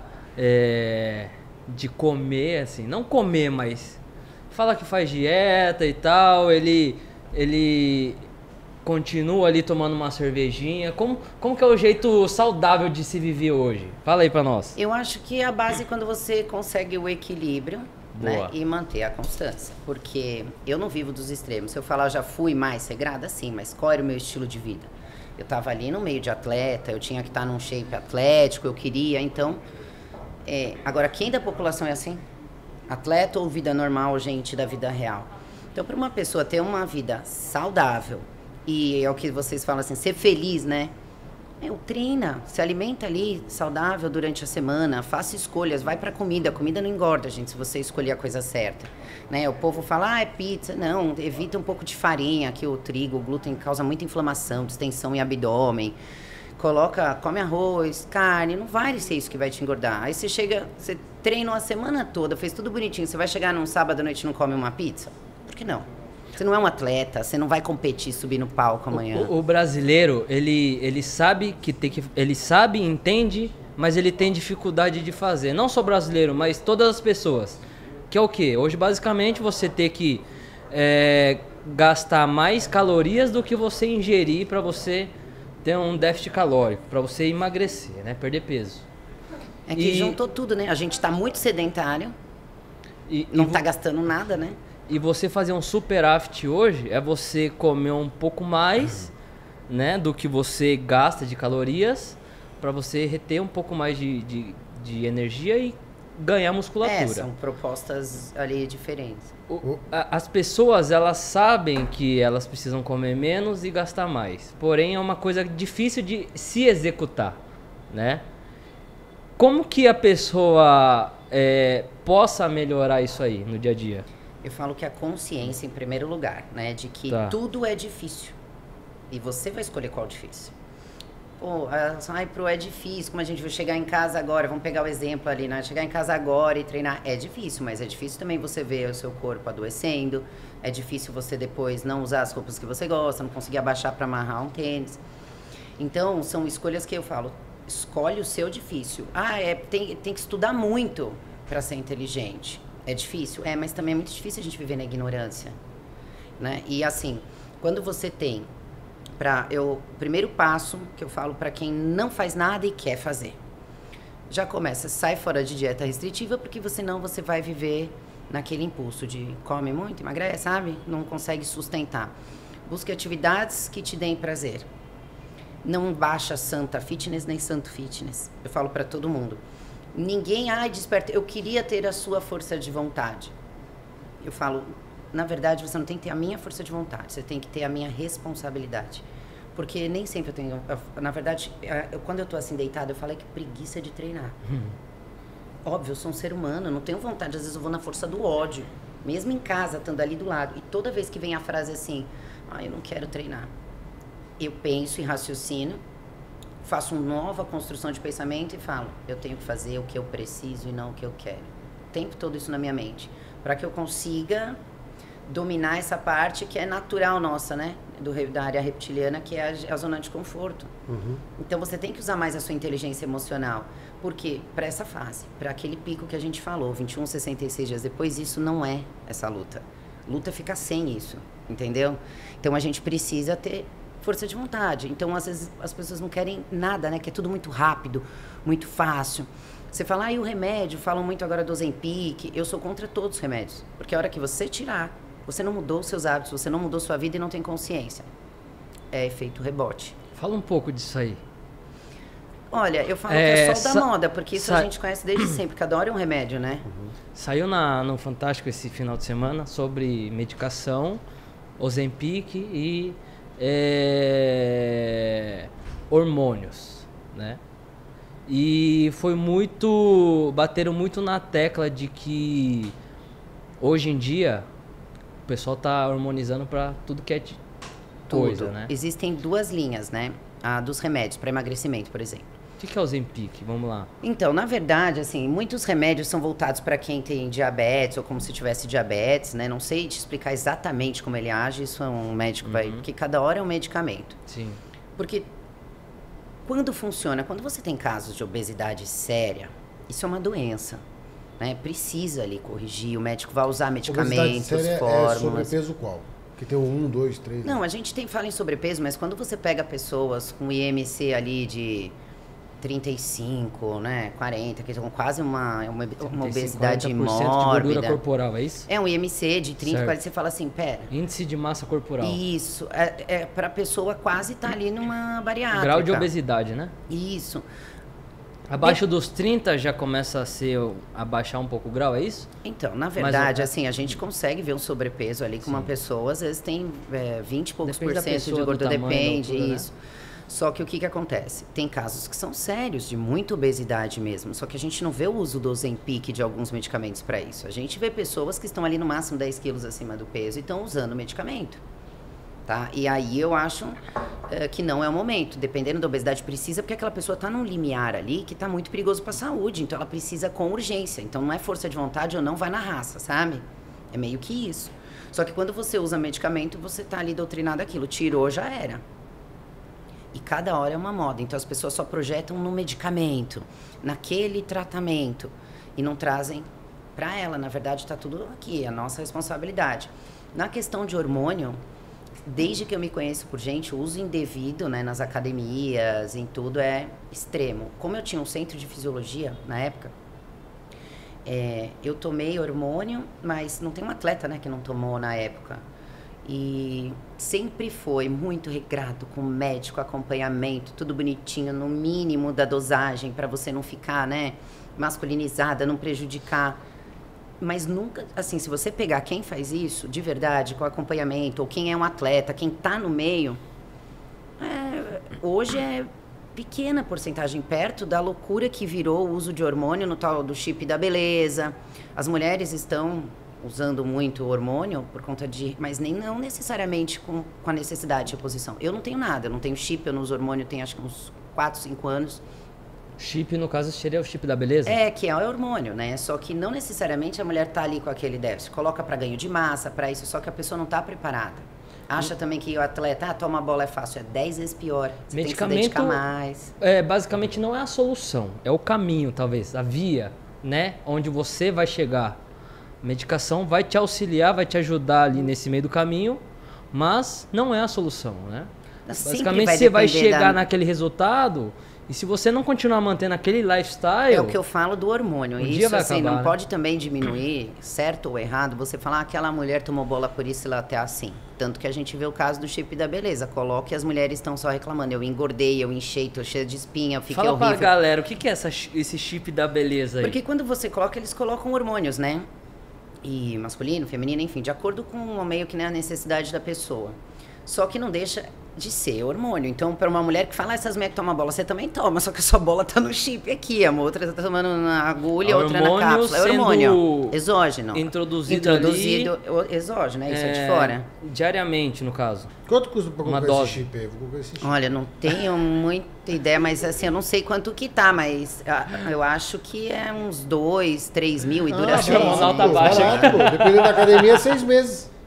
é, de comer, assim? Não comer, mas... Fala que faz dieta e tal, ele... Ele... Continua ali tomando uma cervejinha. Como, como que é o jeito saudável de se viver hoje? Fala aí pra nós. Eu acho que a base é quando você consegue o equilíbrio, né, Boa. e manter a constância. Porque eu não vivo dos extremos. Se eu falar, já fui mais regrada, sim, mas qual era o meu estilo de vida? Eu tava ali no meio de atleta, eu tinha que estar num shape atlético, eu queria, então... É, agora, quem da população é assim? Atleta ou vida normal, gente da vida real? Então, para uma pessoa ter uma vida saudável, e é o que vocês falam assim, ser feliz, né? Meu, treina, se alimenta ali saudável durante a semana, faça escolhas, vai pra comida. A comida não engorda, gente, se você escolher a coisa certa. Né? O povo fala, ah, é pizza. Não, evita um pouco de farinha, que o trigo, o glúten causa muita inflamação, distensão em abdômen. Coloca, come arroz, carne, não vai ser isso que vai te engordar. Aí você chega, você treinou a semana toda, fez tudo bonitinho, você vai chegar num sábado à noite e não come uma pizza? Por que não? Você não é um atleta, você não vai competir, subir no palco amanhã. O, o brasileiro, ele, ele sabe que tem que... Ele sabe, entende, mas ele tem dificuldade de fazer. Não só brasileiro, mas todas as pessoas. Que é o quê? Hoje, basicamente, você ter que é, gastar mais calorias do que você ingerir para você ter um déficit calórico, para você emagrecer, né? Perder peso. É que E- juntou tudo, né? A gente tá muito sedentário, E, não e tá vo- gastando nada, né? E você fazer um superávit hoje é você comer um pouco mais, né, do que você gasta de calorias, para você reter um pouco mais de, de, de energia e ganhar É, musculatura. são propostas ali diferentes. O- a- as pessoas, elas sabem que elas precisam comer menos e gastar mais. Porém, é uma coisa difícil de se executar, né? Como que a pessoa é, possa melhorar isso aí no dia a dia? Eu falo que a consciência em primeiro lugar, né? De que Tá. tudo é difícil. E você vai escolher qual difícil. Pô, ah, ai, pro é difícil, como a gente vai chegar em casa agora, vamos pegar o exemplo ali, né? Chegar em casa agora e treinar é difícil, mas é difícil também você ver o seu corpo adoecendo, é difícil você depois não usar as roupas que você gosta, não conseguir abaixar para amarrar um tênis. Então, são escolhas que eu falo, escolhe o seu difícil. Ah, é, tem, tem que estudar muito para ser inteligente. É difícil? É, mas também é muito difícil a gente viver na ignorância, né? E assim, quando você tem para eu o primeiro passo que eu falo para quem não faz nada e quer fazer. Já começa, sai fora de dieta restritiva, porque senão você vai viver naquele impulso de come muito, emagrece, sabe? Não consegue sustentar. Busque atividades que te deem prazer. Não baixa santa fitness nem santo fitness. Eu falo para todo mundo. Ninguém, ai, desperta, eu queria ter a sua força de vontade. Eu falo, na verdade, você não tem que ter a minha força de vontade, você tem que ter a minha responsabilidade. Porque nem sempre eu tenho... Na verdade, eu, quando eu tô assim deitada, eu falo é que preguiça de treinar. Hum. Óbvio, eu sou um ser humano, eu não tenho vontade, às vezes eu vou na força do ódio. Mesmo em casa, estando ali do lado. E toda vez que vem a frase assim, ah, eu não quero treinar. Eu penso e raciocino, faço uma nova construção de pensamento e falo, eu tenho que fazer o que eu preciso e não o que eu quero. O tempo todo isso na minha mente. Para que eu consiga dominar essa parte que é natural nossa, né? Do, da área reptiliana, que é a, a zona de conforto. Uhum. Então você tem que usar mais a sua inteligência emocional. Por quê? Para essa fase, para aquele pico que a gente falou, vinte e um, sessenta e seis dias depois, isso não é essa luta. Luta fica sem isso, entendeu? Então a gente precisa ter força de vontade. Então, às vezes, as pessoas não querem nada, né? Que é tudo muito rápido, muito fácil. Você fala, ah, e o remédio? Falam muito agora do Ozempic. Eu sou contra todos os remédios. Porque a hora que você tirar, você não mudou os seus hábitos, você não mudou sua vida e não tem consciência. É efeito rebote. Fala um pouco disso aí. Olha, eu falo É, que é sol da sa- moda, porque isso sa- a gente conhece desde sempre. Cada hora é um remédio, né? Saiu na, no Fantástico esse final de semana sobre medicação, Ozempic e é, hormônios, né? E foi muito... bateram muito na tecla de que hoje em dia o pessoal tá hormonizando pra tudo que é de coisa, Tudo. né? Existem duas linhas, né? A dos remédios, para emagrecimento, por exemplo. O que que é o Ozempic? Vamos lá. Então, na verdade, assim, muitos remédios são voltados para quem tem diabetes ou como se tivesse diabetes, né? Não sei te explicar exatamente como ele age, isso é um médico vai... Porque cada hora é um medicamento. Sim. Porque quando funciona, quando você tem casos de obesidade séria, isso é uma doença, né? Precisa ali corrigir, o médico vai usar medicamentos, Obesidade séria é fórmulas. sobrepeso qual? Que tem o um, dois, três... Não, né? a gente tem fala em sobrepeso, mas quando você pega pessoas com I M C ali de trinta e cinco, né, quarenta, que são quase uma, uma, uma obesidade quarenta por cento de gordura mórbida. corporal, é isso? É um I M C de trinta, Certo. quarenta, você fala assim, pera. Índice de massa corporal. Isso, é, é pra pessoa quase estar ali numa bariátrica. Grau de obesidade, né? Isso. Abaixo dos trinta já começa a ser a baixar um pouco o grau, é isso? Então, na Mas, verdade, é- assim, a gente consegue ver um sobrepeso ali com uma pessoa, às vezes tem é, vinte e poucos Depende por da cento pessoa, de do gordura, tamanho, da depende, altura, né? isso. Só que o que que acontece? Tem casos que são sérios, de muita obesidade mesmo, só que a gente não vê o uso do Ozempic de alguns medicamentos para isso. A gente vê pessoas que estão ali no máximo dez quilos acima do peso e estão usando medicamento. Tá? E aí eu acho eh, que não é o momento. Dependendo da obesidade, precisa, porque aquela pessoa está num limiar ali que está muito perigoso para a saúde. Então ela precisa com urgência. Então não é força de vontade ou não vai na raça, sabe? É meio que isso. Só que quando você usa medicamento, você está ali doutrinado aquilo. Tirou, já era. E cada hora é uma moda. Então as pessoas só projetam no medicamento, naquele tratamento. E não trazem para ela. Na verdade, está tudo aqui, é a nossa responsabilidade. Na questão de hormônio, desde que eu me conheço por gente, o uso indevido, né, nas academias, em tudo, é extremo. Como eu tinha um centro de fisiologia na época, é, eu tomei hormônio, mas não tem um atleta, né, que não tomou na época. E sempre foi muito regrado, com médico, acompanhamento, tudo bonitinho, no mínimo da dosagem, para você não ficar, né, masculinizada, não prejudicar. Mas nunca, assim, se você pegar quem faz isso, de verdade, com acompanhamento, ou quem é um atleta, quem tá no meio, é, hoje é pequena porcentagem, perto da loucura que virou o uso de hormônio no tal do chip da beleza. As mulheres estão usando muito hormônio por conta de... Mas nem não necessariamente com, com a necessidade de reposição. Eu não tenho nada, eu não tenho chip, eu não uso hormônio, tenho acho que uns quatro, cinco anos. Chip, no caso, seria o chip da beleza? É, que é o hormônio, né? Só que não necessariamente a mulher tá ali com aquele déficit. Coloca para ganho de massa, para isso, só que a pessoa não tá preparada. Acha também que o atleta, ah, toma bola é fácil, é dez vezes pior. Você Medicamento, tem que se dedicar mais. É, basicamente não é a solução, é o caminho, talvez, a via, né? Onde você vai chegar. Medicação vai te auxiliar, vai te ajudar ali nesse meio do caminho, mas não é a solução, né? Sempre Basicamente vai você vai depender chegar da- naquele resultado e se você não continuar mantendo aquele lifestyle... É o que eu falo do hormônio. Um Isso, dia vai assim, acabar, não né? pode também diminuir, certo ou errado, você falar, ah, aquela mulher tomou bola por isso e ela tá assim. Tanto que a gente vê o caso do chip da beleza. Coloca e as mulheres estão só reclamando. Eu engordei, eu enchei, tô cheia de espinha, eu fiquei Fala horrível. pra galera, o que que é essa, esse chip da beleza aí? Porque quando você coloca, eles colocam hormônios, né? E masculino, feminino, enfim, de acordo com o meio que né, a necessidade da pessoa. Só que não deixa de ser hormônio. Então, para uma mulher que fala, ah, essas mulheres que tomam bola, você também toma, só que a sua bola tá no chip aqui, a outra tá tomando na agulha, a outra na Hormônio cápsula. É sendo hormônio. Exógeno. introduzido Introduzido, o- exógeno, é isso, é de fora. Diariamente, no caso. Quanto custa pra Uma comprar dose. esse chip aí? Vou comprar esse chip. Olha, não tenho muita ideia, mas assim, eu não sei quanto que tá, mas ah, eu acho que é uns dois, três mil e dura Ah, seis hormonal barato, tá pô, baixa. barato, pô. Dependendo da academia, seis meses.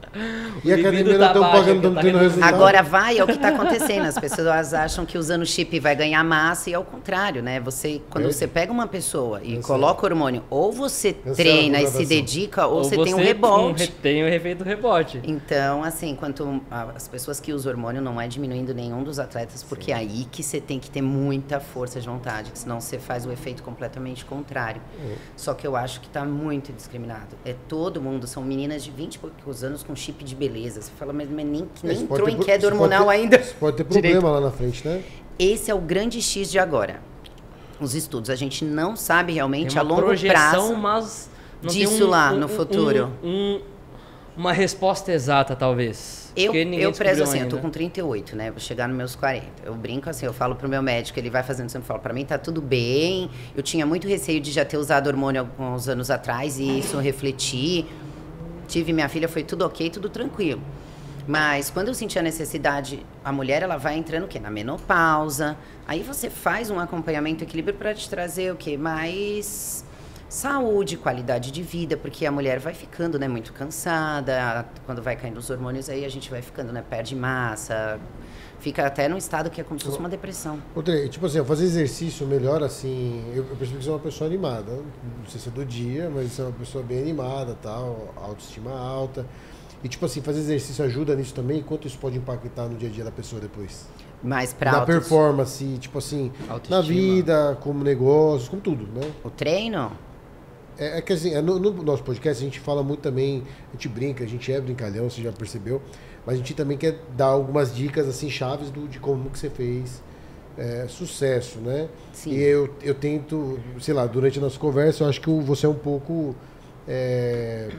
E a academia não tá estão baixo, pagando, tá não tendo reduzindo. resultado. Agora vai, é o que está acontecendo. As pessoas acham que usando chip vai ganhar massa e é o contrário, né? Você, quando É. você pega uma pessoa e Cancela. coloca hormônio, ou você Cancela a treina e se contratação. dedica, ou, Ou você, tem um Um, rebote. re- tem o efeito rebote. Então, assim, quanto a- as pessoas que usam hormônio não é diminuindo nenhum dos atletas, porque é aí que você tem que ter muita força de vontade, que senão você faz o efeito completamente contrário. É. Só que eu acho que tá muito discriminado. É todo mundo, são meninas de vinte e poucos anos com chip de beleza. Você fala, mas, mas nem, É, nem você pode entrou ter em pro- queda você pode hormonal ter- ainda. Você pode ter Direito. problema lá na frente, né? Esse é o grande X de agora. Os estudos, a gente não sabe realmente Tem a uma longo projeção, prazo. mas não tem disso um- lá um- no um- futuro. um- um- uma resposta exata, talvez. Eu, Porque ninguém eu prezo descobriu assim, eu tô ainda. com trinta e oito, né? Vou chegar nos meus quarenta. Eu brinco assim, eu falo pro meu médico, ele vai fazendo sempre, eu falo, pra mim tá tudo bem. Eu tinha muito receio de já ter usado hormônio alguns anos atrás e isso refletir. Tive minha filha, foi tudo ok, tudo tranquilo. Mas quando eu senti a necessidade, a mulher ela vai entrando o quê? Na menopausa. Aí você faz um acompanhamento, equilíbrio para te trazer o quê? Mais saúde, qualidade de vida, porque a mulher vai ficando, né, muito cansada. Quando vai caindo os hormônios aí a gente vai ficando, né, perde massa, fica até num estado que é como se fosse uma depressão. Outra, tipo assim, fazer exercício melhor, assim, eu, eu percebi que você é uma pessoa animada. Não sei se é do dia, mas você é uma pessoa bem animada, tal, autoestima alta. E tipo assim, fazer exercício ajuda nisso também? Quanto isso pode impactar no dia a dia da pessoa depois? Mais pra Na autos- performance, tipo assim, Autoestima. na vida, como negócios, como tudo, né? O treino? É, é que assim, é, no, no nosso podcast a gente fala muito também, a gente brinca, a gente é brincalhão, você já percebeu, mas a gente também quer dar algumas dicas assim, chaves do, de como que você fez é, sucesso, né? Sim. E eu, eu tento, sei lá, durante a nossa conversa, eu acho que o- você é um pouco... é,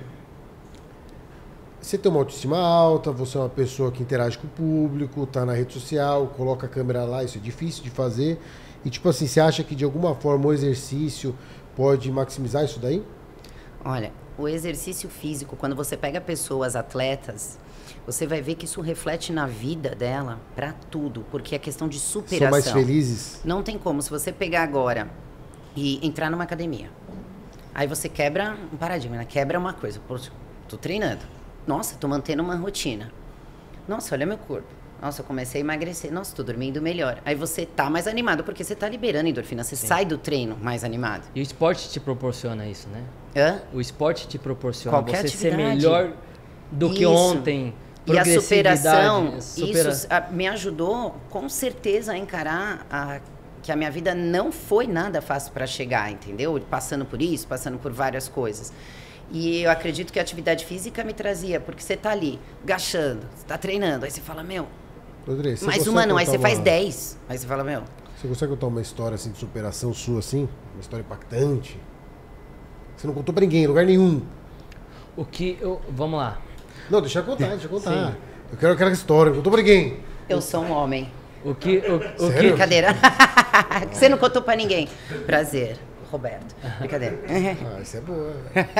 você tem uma autoestima alta, você é uma pessoa que interage com o público, tá na rede social, coloca a câmera lá, isso é difícil de fazer. E tipo assim, você acha que de alguma forma o exercício pode maximizar isso daí? Olha, o exercício físico, quando você pega pessoas atletas, você vai ver que isso reflete na vida dela pra tudo, porque é questão de superação. São mais felizes? Não tem como, se você pegar agora e entrar numa academia, aí você quebra um paradigma, né? Quebra uma coisa. Pô, tô treinando. Nossa, tô mantendo uma rotina. Nossa, olha meu corpo. Nossa, eu comecei a emagrecer. Nossa, tô dormindo melhor. Aí você tá mais animado, porque você tá liberando endorfina. Você sai do treino mais animado. E o esporte te proporciona isso, né? Hã? O esporte te proporciona Qualquer você ser atividade. melhor do que Isso. ontem. E a superação, Progressividade, supera- isso a- me ajudou com certeza a encarar a, que a minha vida não foi nada fácil para chegar, entendeu? Passando por isso, passando por várias coisas. E eu acredito que a atividade física me trazia, porque você tá ali, agachando, você tá treinando, aí você fala, meu, Rodrigo, você mais consegue uma não, aí contar você faz uma- dez. Aí você fala, meu, Você consegue contar uma história assim de superação sua assim? Uma história impactante? Você não contou pra ninguém, em lugar nenhum. O que eu... Vamos lá. Não, deixa eu contar, deixa eu contar. Eu quero aquela história, não contou pra ninguém. eu sou um homem. O que... O, o Sério? que Brincadeira. Você não contou pra ninguém. Prazer, Roberto. Brincadeira. Ah, isso é boa.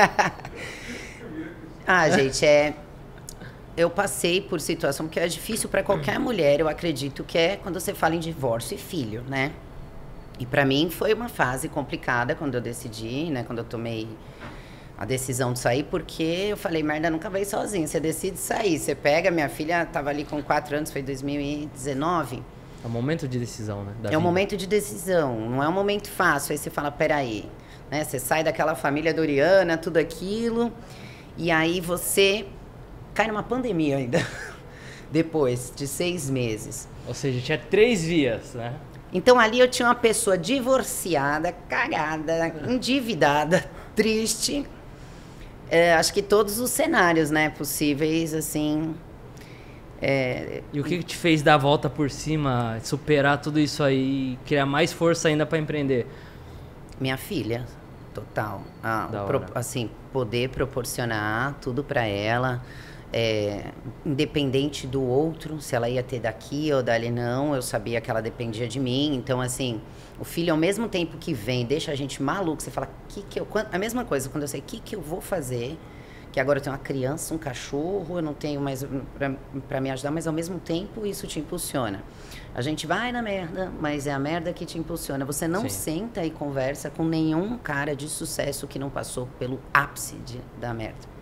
Ah, gente, é. Eu passei por situação que é difícil para qualquer mulher, eu acredito que é quando você fala em divórcio e filho, né? E para mim foi uma fase complicada quando eu decidi, né? Quando eu tomei a decisão de sair, porque eu falei, merda, nunca vai sozinha. Você decide sair, você pega, minha filha tava ali com quatro anos, foi dois mil e dezenove. É um momento de decisão, né? da É um vida. momento de decisão, não é um momento fácil. Aí você fala, peraí, né? Você sai daquela família doriana, tudo aquilo, e aí você cai numa pandemia ainda, depois de seis meses. Ou seja, tinha três vias, né? Então ali eu tinha uma pessoa divorciada, cagada, endividada, triste. É, acho que todos os cenários, né, possíveis, assim. É, E o que que te fez dar a volta por cima, superar tudo isso aí e criar mais força ainda para empreender? minha filha, total. Ah, Da o pro- hora. assim, poder proporcionar tudo para ela, é, independente do outro, se ela ia ter daqui ou dali não, eu sabia que ela dependia de mim. Então, assim, o filho, ao mesmo tempo que vem, deixa a gente maluco. Você fala, que que eu, quan- a mesma coisa, quando eu sei, o que que eu vou fazer? Que agora eu tenho uma criança, um cachorro, eu não tenho mais para me ajudar, mas ao mesmo tempo isso te impulsiona. A gente vai na merda, mas é a merda que te impulsiona. Você não Sim. senta e conversa com nenhum cara de sucesso que não passou pelo ápice de, da merda.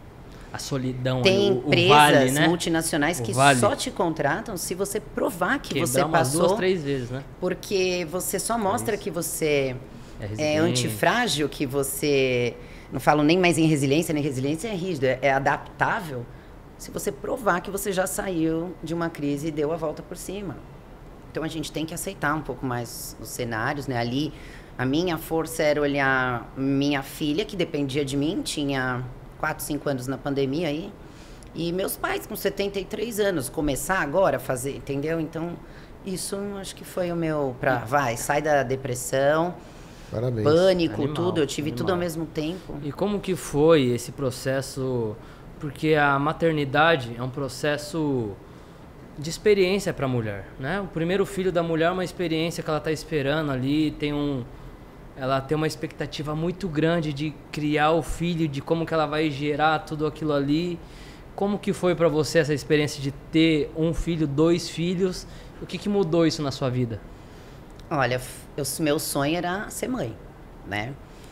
a solidão, Tem ali, o, empresas o vale, né? multinacionais O que vale. só te contratam se você provar que Quebrar você umas passou. duas, três vezes, né? Porque você só mostra que você É é resiliente. antifrágil, que você... Não falo nem mais em resiliência, nem resiliência é rígido, é, é adaptável. Se você provar que você já saiu de uma crise e deu a volta por cima. Então a gente tem que aceitar um pouco mais os cenários, né? Ali, a minha força era olhar minha filha, que dependia de mim, tinha quatro, cinco anos na pandemia aí, e meus pais com setenta e três anos, começar agora a fazer, entendeu? Então, isso acho que foi o meu, pra, vai, sai da depressão, Parabéns. pânico, Animal, tudo, eu tive animal. tudo ao mesmo tempo. E como que foi esse processo? Porque a maternidade é um processo de experiência para a mulher, né? O primeiro filho da mulher é uma experiência que ela está esperando ali, tem um, ela tem uma expectativa muito grande de criar o filho, de como que ela vai gerar tudo aquilo ali. Como que foi para você essa experiência de ter um filho, dois filhos? O que que mudou isso na sua vida? Olha, eu, meu sonho era ser mãe, né?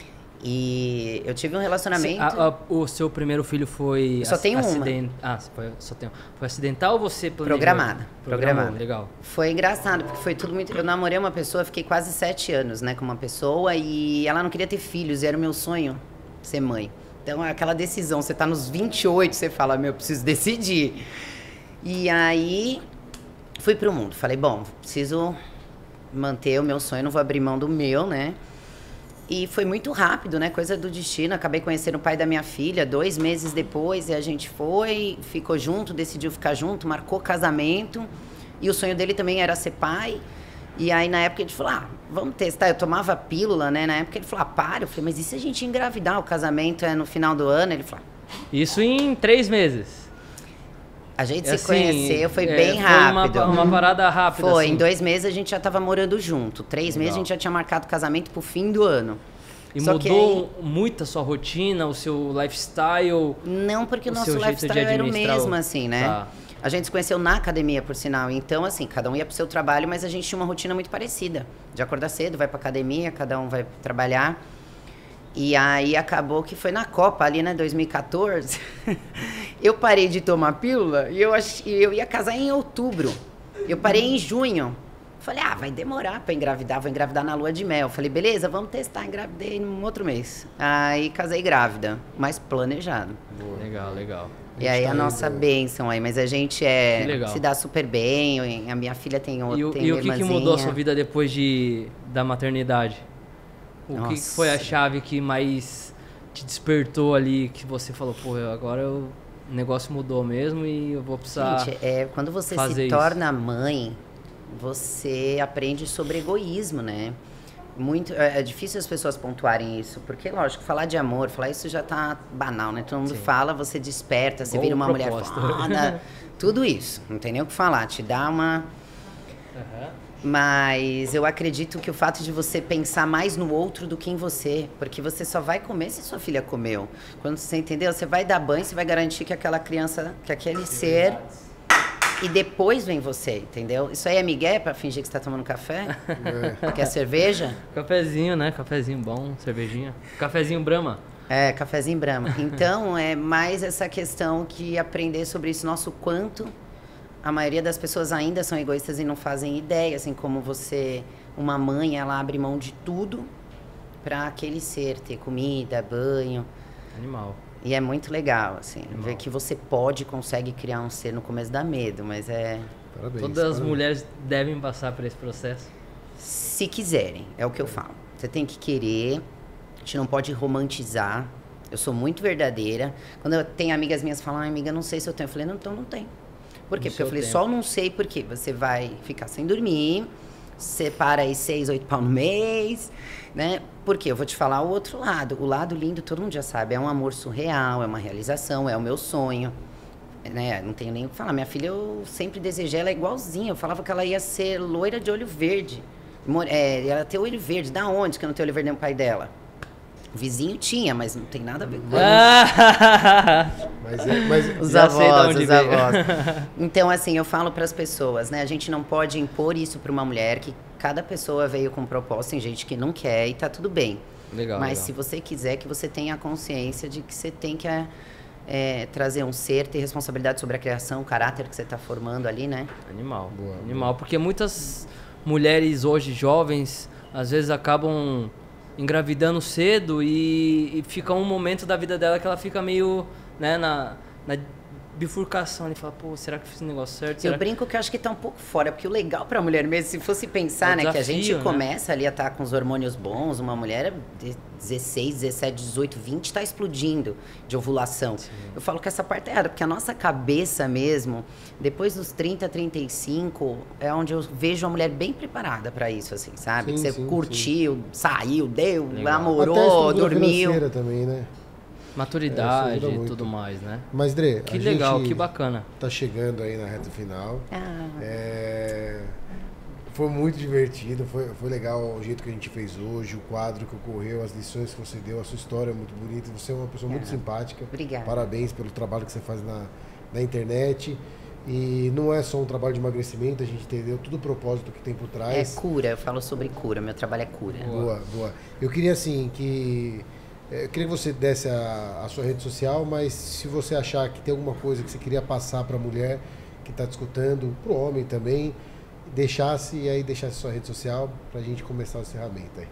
E eu tive um relacionamento... Cê, a, a, o seu primeiro filho foi... Eu só tenho acident... uma. Ah, foi, só tem... foi acidental ou você planejou? Programada. Programou, Programada. legal. Foi engraçado, porque foi tudo muito... Eu namorei uma pessoa, fiquei quase sete anos, né, com uma pessoa, e ela não queria ter filhos, e era o meu sonho ser mãe. Então, é aquela decisão, você tá nos vinte e oito, você fala, meu, eu preciso decidir. E aí, fui pro mundo. Falei, bom, preciso manter o meu sonho, não vou abrir mão do meu, né? E foi muito rápido, né? Coisa do destino. Acabei conhecendo o pai da minha filha dois meses depois, e a gente foi, ficou junto, decidiu ficar junto, marcou casamento. E o sonho dele também era ser pai. E aí, na época, a gente falou, ah, vamos testar. Eu tomava pílula, né? Na época, ele falou, ah, para. Eu falei, mas e se a gente engravidar? O casamento é no final do ano? Ele falou... Isso em três meses? A gente É se assim, conheceu, foi é, bem foi rápido. Uma, uma parada rápida, Foi, assim. em dois meses a gente já estava morando junto. Três Legal. meses a gente já tinha marcado o casamento pro fim do ano. E Só que mudou muito a sua rotina, o seu lifestyle? Não, porque o, O nosso seu jeito de lifestyle era o administrar mesmo, o- assim, né? Tá. A gente se conheceu na academia, por sinal. Então, assim, cada um ia pro seu trabalho, mas a gente tinha uma rotina muito parecida. De acordar cedo, vai pra academia, cada um vai trabalhar. E aí acabou que foi na Copa, ali, né, dois mil e quatorze. Eu parei de tomar pílula e eu, ach... e eu ia casar em outubro. Eu parei em junho. Falei, ah, vai demorar pra engravidar, vou engravidar na lua de mel. Falei, beleza, vamos testar, engravidei num outro mês. Aí casei grávida, mas planejado. Legal, legal. E aí a tá nossa indo. bênção aí, mas a gente é Que legal. se dá super bem, a minha filha tem outra, E, o- tem e uma o que, que irmãzinha. mudou a sua vida depois de, da maternidade? O que que Nossa. foi a chave que mais te despertou ali, que você falou, pô, eu- agora eu- o negócio mudou mesmo e eu vou precisar... Gente, é, quando você fazer se isso. torna mãe, você aprende sobre egoísmo, né? Muito, é, é difícil as pessoas pontuarem isso, porque, lógico, falar de amor, falar isso já tá banal, né? Todo mundo Sim. fala, você desperta, você Igual vira o uma mulher propósito. foda, tudo isso, não tem nem o que falar, te dá uma... Aham. Mas eu acredito que o fato de você pensar mais no outro do que em você, porque você só vai comer se sua filha comeu. Quando você entendeu, você vai dar banho, você vai garantir que aquela criança, que aquele ser, e depois vem você, entendeu? Isso aí é migué pra fingir que você tá tomando café? Quer cerveja? Cafezinho, né? Cafezinho bom, cervejinha. Cafezinho Brahma. É, cafezinho Brahma. Então, é mais essa questão que aprender sobre isso, nosso quanto a maioria das pessoas ainda são egoístas e não fazem ideia, assim como você, uma mãe, ela abre mão de tudo para aquele ser ter comida, banho. Animal. E é muito legal, assim, Animal. ver que você pode, consegue criar um ser. No começo dá medo, mas é... Parabéns. Todas as parabéns. mulheres devem passar por esse processo. Se quiserem, é o que eu falo. Você tem que querer, a gente não pode romantizar. Eu sou muito verdadeira. Quando eu tenho amigas minhas que falam, ah, amiga, não sei se eu tenho. Eu falei, não, então não tem. Por quê? No Porque eu seu falei, tempo. só não sei por quê. Você vai ficar sem dormir, separa aí seis, oito pau no mês, né? Porque eu vou te falar o outro lado. O lado lindo, todo mundo já sabe, é um amor surreal, é uma realização, é o meu sonho. Né? Não tenho nem o que falar. Minha filha, eu sempre desejei ela igualzinha. Eu falava que ela ia ser loira de olho verde. Mor- É, ela tem olho verde. Da onde que eu não tenho olho verde nem o pai dela? O vizinho tinha, mas não tem nada a ver com Ah! Mas, é, mas os Já sei de avós, onde os veio. avós. Então, assim, eu falo para as pessoas, né? A gente não pode impor isso para uma mulher, que cada pessoa veio com proposta, tem gente que não quer e tá tudo bem. Legal, Mas legal. se você quiser, que você tenha a consciência de que você tem que é, é, trazer um ser, ter responsabilidade sobre a criação, o caráter que você está formando ali, né? Animal. Boa, Animal. Porque muitas mulheres hoje, jovens, às vezes acabam engravidando cedo e, e fica um momento da vida dela que ela fica meio, né, na, na bifurcação. Ele fala, pô, será que eu fiz o negócio certo? Eu Será brinco que eu acho que tá um pouco fora, porque o legal pra mulher mesmo, se fosse pensar, É um né, que a desafio, gente né? começa ali a estar com os hormônios bons, uma mulher de dezesseis, dezessete, dezoito, vinte tá explodindo de ovulação. Sim. Eu falo que essa parte é errada, porque a nossa cabeça mesmo, depois dos trinta, trinta e cinco, é onde eu vejo a mulher bem preparada pra isso, assim, sabe? Sim, que você sim, curtiu, saiu, deu, Legal. Até a namorou, estrutura dormiu. financeira também, né? Maturidade É, isso ajuda e muito. tudo mais, né? Mas, Dre, Que a legal, gente que bacana. tá chegando aí na reta final. Ah, É, Foi muito divertido, foi, foi legal o jeito que a gente fez hoje, o quadro que ocorreu, as lições que você deu, a sua história é muito bonita, você é uma pessoa muito Ah, simpática. obrigada. Parabéns pelo trabalho que você faz na, na internet. E não é só um trabalho de emagrecimento, a gente entendeu todo o propósito que tem por é trás. cura, eu falo sobre cura, meu trabalho é cura. Boa, boa. Eu queria assim que. Eu queria que você desse a, a sua rede social, mas se você achar que tem alguma coisa que você queria passar para a mulher que está te escutando, para o homem também, deixasse e aí deixasse sua rede social para a gente começar o encerramento aí.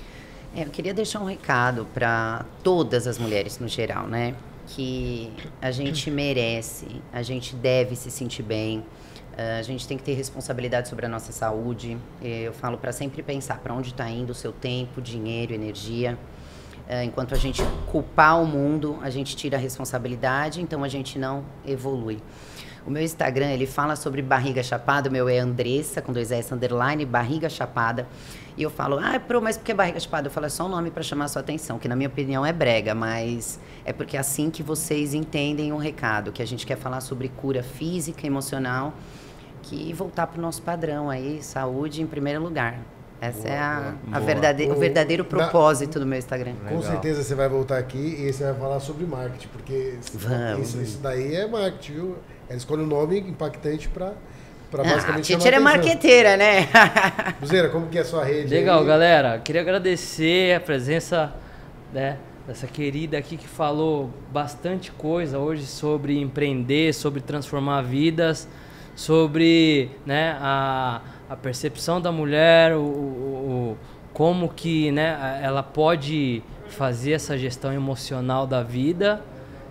É, eu queria deixar um recado para todas as mulheres no geral, né? Que a gente merece, a gente deve se sentir bem, a gente tem que ter responsabilidade sobre a nossa saúde. Eu falo para sempre pensar para onde está indo o seu tempo, dinheiro, energia. Enquanto a gente culpar o mundo, a gente tira a responsabilidade, então a gente não evolui. O meu Instagram, ele fala sobre barriga chapada, o meu é Andressa, com dois S, underline, barriga chapada. E eu falo, ah, pro, mas por que barriga chapada? Eu falo, é só um nome para chamar a sua atenção, que na minha opinião é brega, mas é porque é assim que vocês entendem o recado, que a gente quer falar sobre cura física, emocional, que voltar pro nosso padrão aí, saúde em primeiro lugar. Essa Boa, é a, boa. a verdade, o Boa. verdadeiro Na- propósito do meu Instagram. Com Legal. certeza você vai voltar aqui e aí você vai falar sobre marketing, porque Vamos. isso, isso daí é marketing, viu? Ela escolhe um nome impactante para Ah, a basicamente chamar Teacher é atenção. marqueteira, né? Buzeira, como que é a sua rede? Legal, aí? galera. Queria agradecer a presença, né, dessa querida aqui que falou bastante coisa hoje sobre empreender, sobre transformar vidas, sobre, né, a, a percepção da mulher, o, o, o- como que, né, ela pode fazer essa gestão emocional da vida.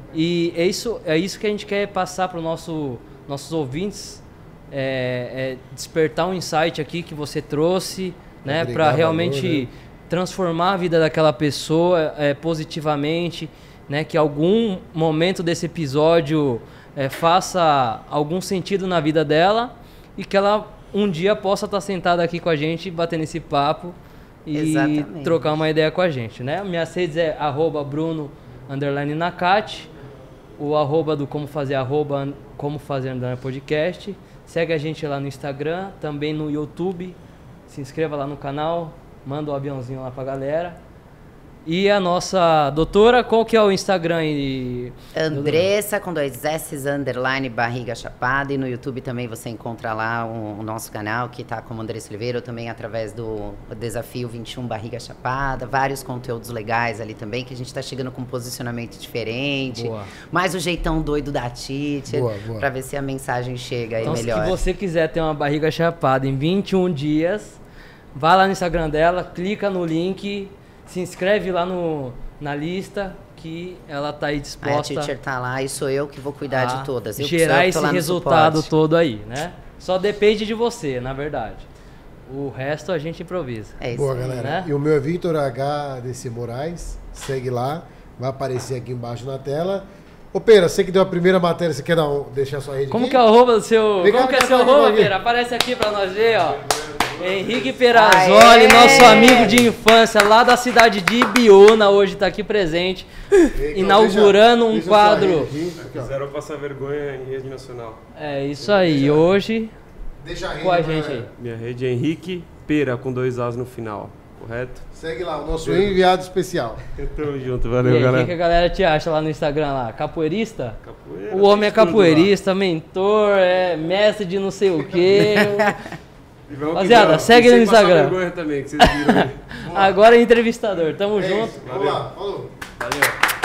E é isso, é isso que a gente quer passar para os nosso, nossos ouvintes, é, é despertar um insight aqui que você trouxe, né, Agregar para realmente valor, né? transformar a vida daquela pessoa é, positivamente, né, que algum momento desse episódio é, faça algum sentido na vida dela e que ela um dia possa estar sentada aqui com a gente, batendo esse papo e Exatamente. trocar uma ideia com a gente, né? Minhas redes é arroba Bruno underline Nakati, o arroba do Como Fazer, arroba Como Fazer underline Podcast. Segue a gente lá no Instagram, também no YouTube. Se inscreva lá no canal, manda o aviãozinho lá pra galera. E a nossa doutora, qual que é o Instagram? E... Andressa, com dois S, underline, barriga chapada. E no YouTube também você encontra lá o, o nosso canal, que tá como Andressa Oliveira, ou também através do Desafio vinte e um Barriga Chapada. Vários conteúdos legais ali também, que a gente tá chegando com um posicionamento diferente. Boa. Mais o jeitão doido da Teacher, Boa, boa. pra ver se a mensagem chega aí Então, melhor. se você quiser ter uma barriga chapada em vinte e um dias, vai lá no Instagram dela, clica no link, se inscreve lá no, na lista, que ela tá aí Aí a disposta Teacher tá lá e sou eu que vou cuidar a de todas. Eu, gerar sou eu que esse tô lá no resultado suporte. todo aí, né? Só depende de você, na verdade. O resto a gente improvisa. É isso Boa, aí. galera. né? E o meu é Victor H D C Moraes. Segue lá. Vai aparecer aqui embaixo na tela. Ô, Pera, você que deu a primeira matéria, você quer dar um, deixar a sua rede Como aqui? que é o arroba do seu... Vem cá, Como que é vem seu cá, vem cá, arroba, vem cá. Pera? Aparece aqui pra nós ver, ó. Henrique Perazzoli, Aê! nosso amigo de infância, lá da cidade de Ibiúna, hoje tá aqui presente, Então, inaugurando deixa- um deixa a sua quadro. rede aqui. Aqui, ó. Fizeram passar vergonha em rede nacional. É isso aí, hoje Deixa a rede com a pra gente galera. aí. Minha rede é Henrique Pera, com dois As no final, correto? Segue lá, o nosso enviado especial. Tamo junto, E valeu, aí, o que, galera. que a galera te acha lá no Instagram lá? Capoeirista? Capoeira, O homem é tem tudo capoeirista, mentor, é mestre de não sei o quê. lá. E vamos que Rapaziada, vamos. segue E no sem passar Instagram. vergonha também, que vocês viram aí. Agora é entrevistador, tamo É junto. isso. Vamos lá, falou. Valeu.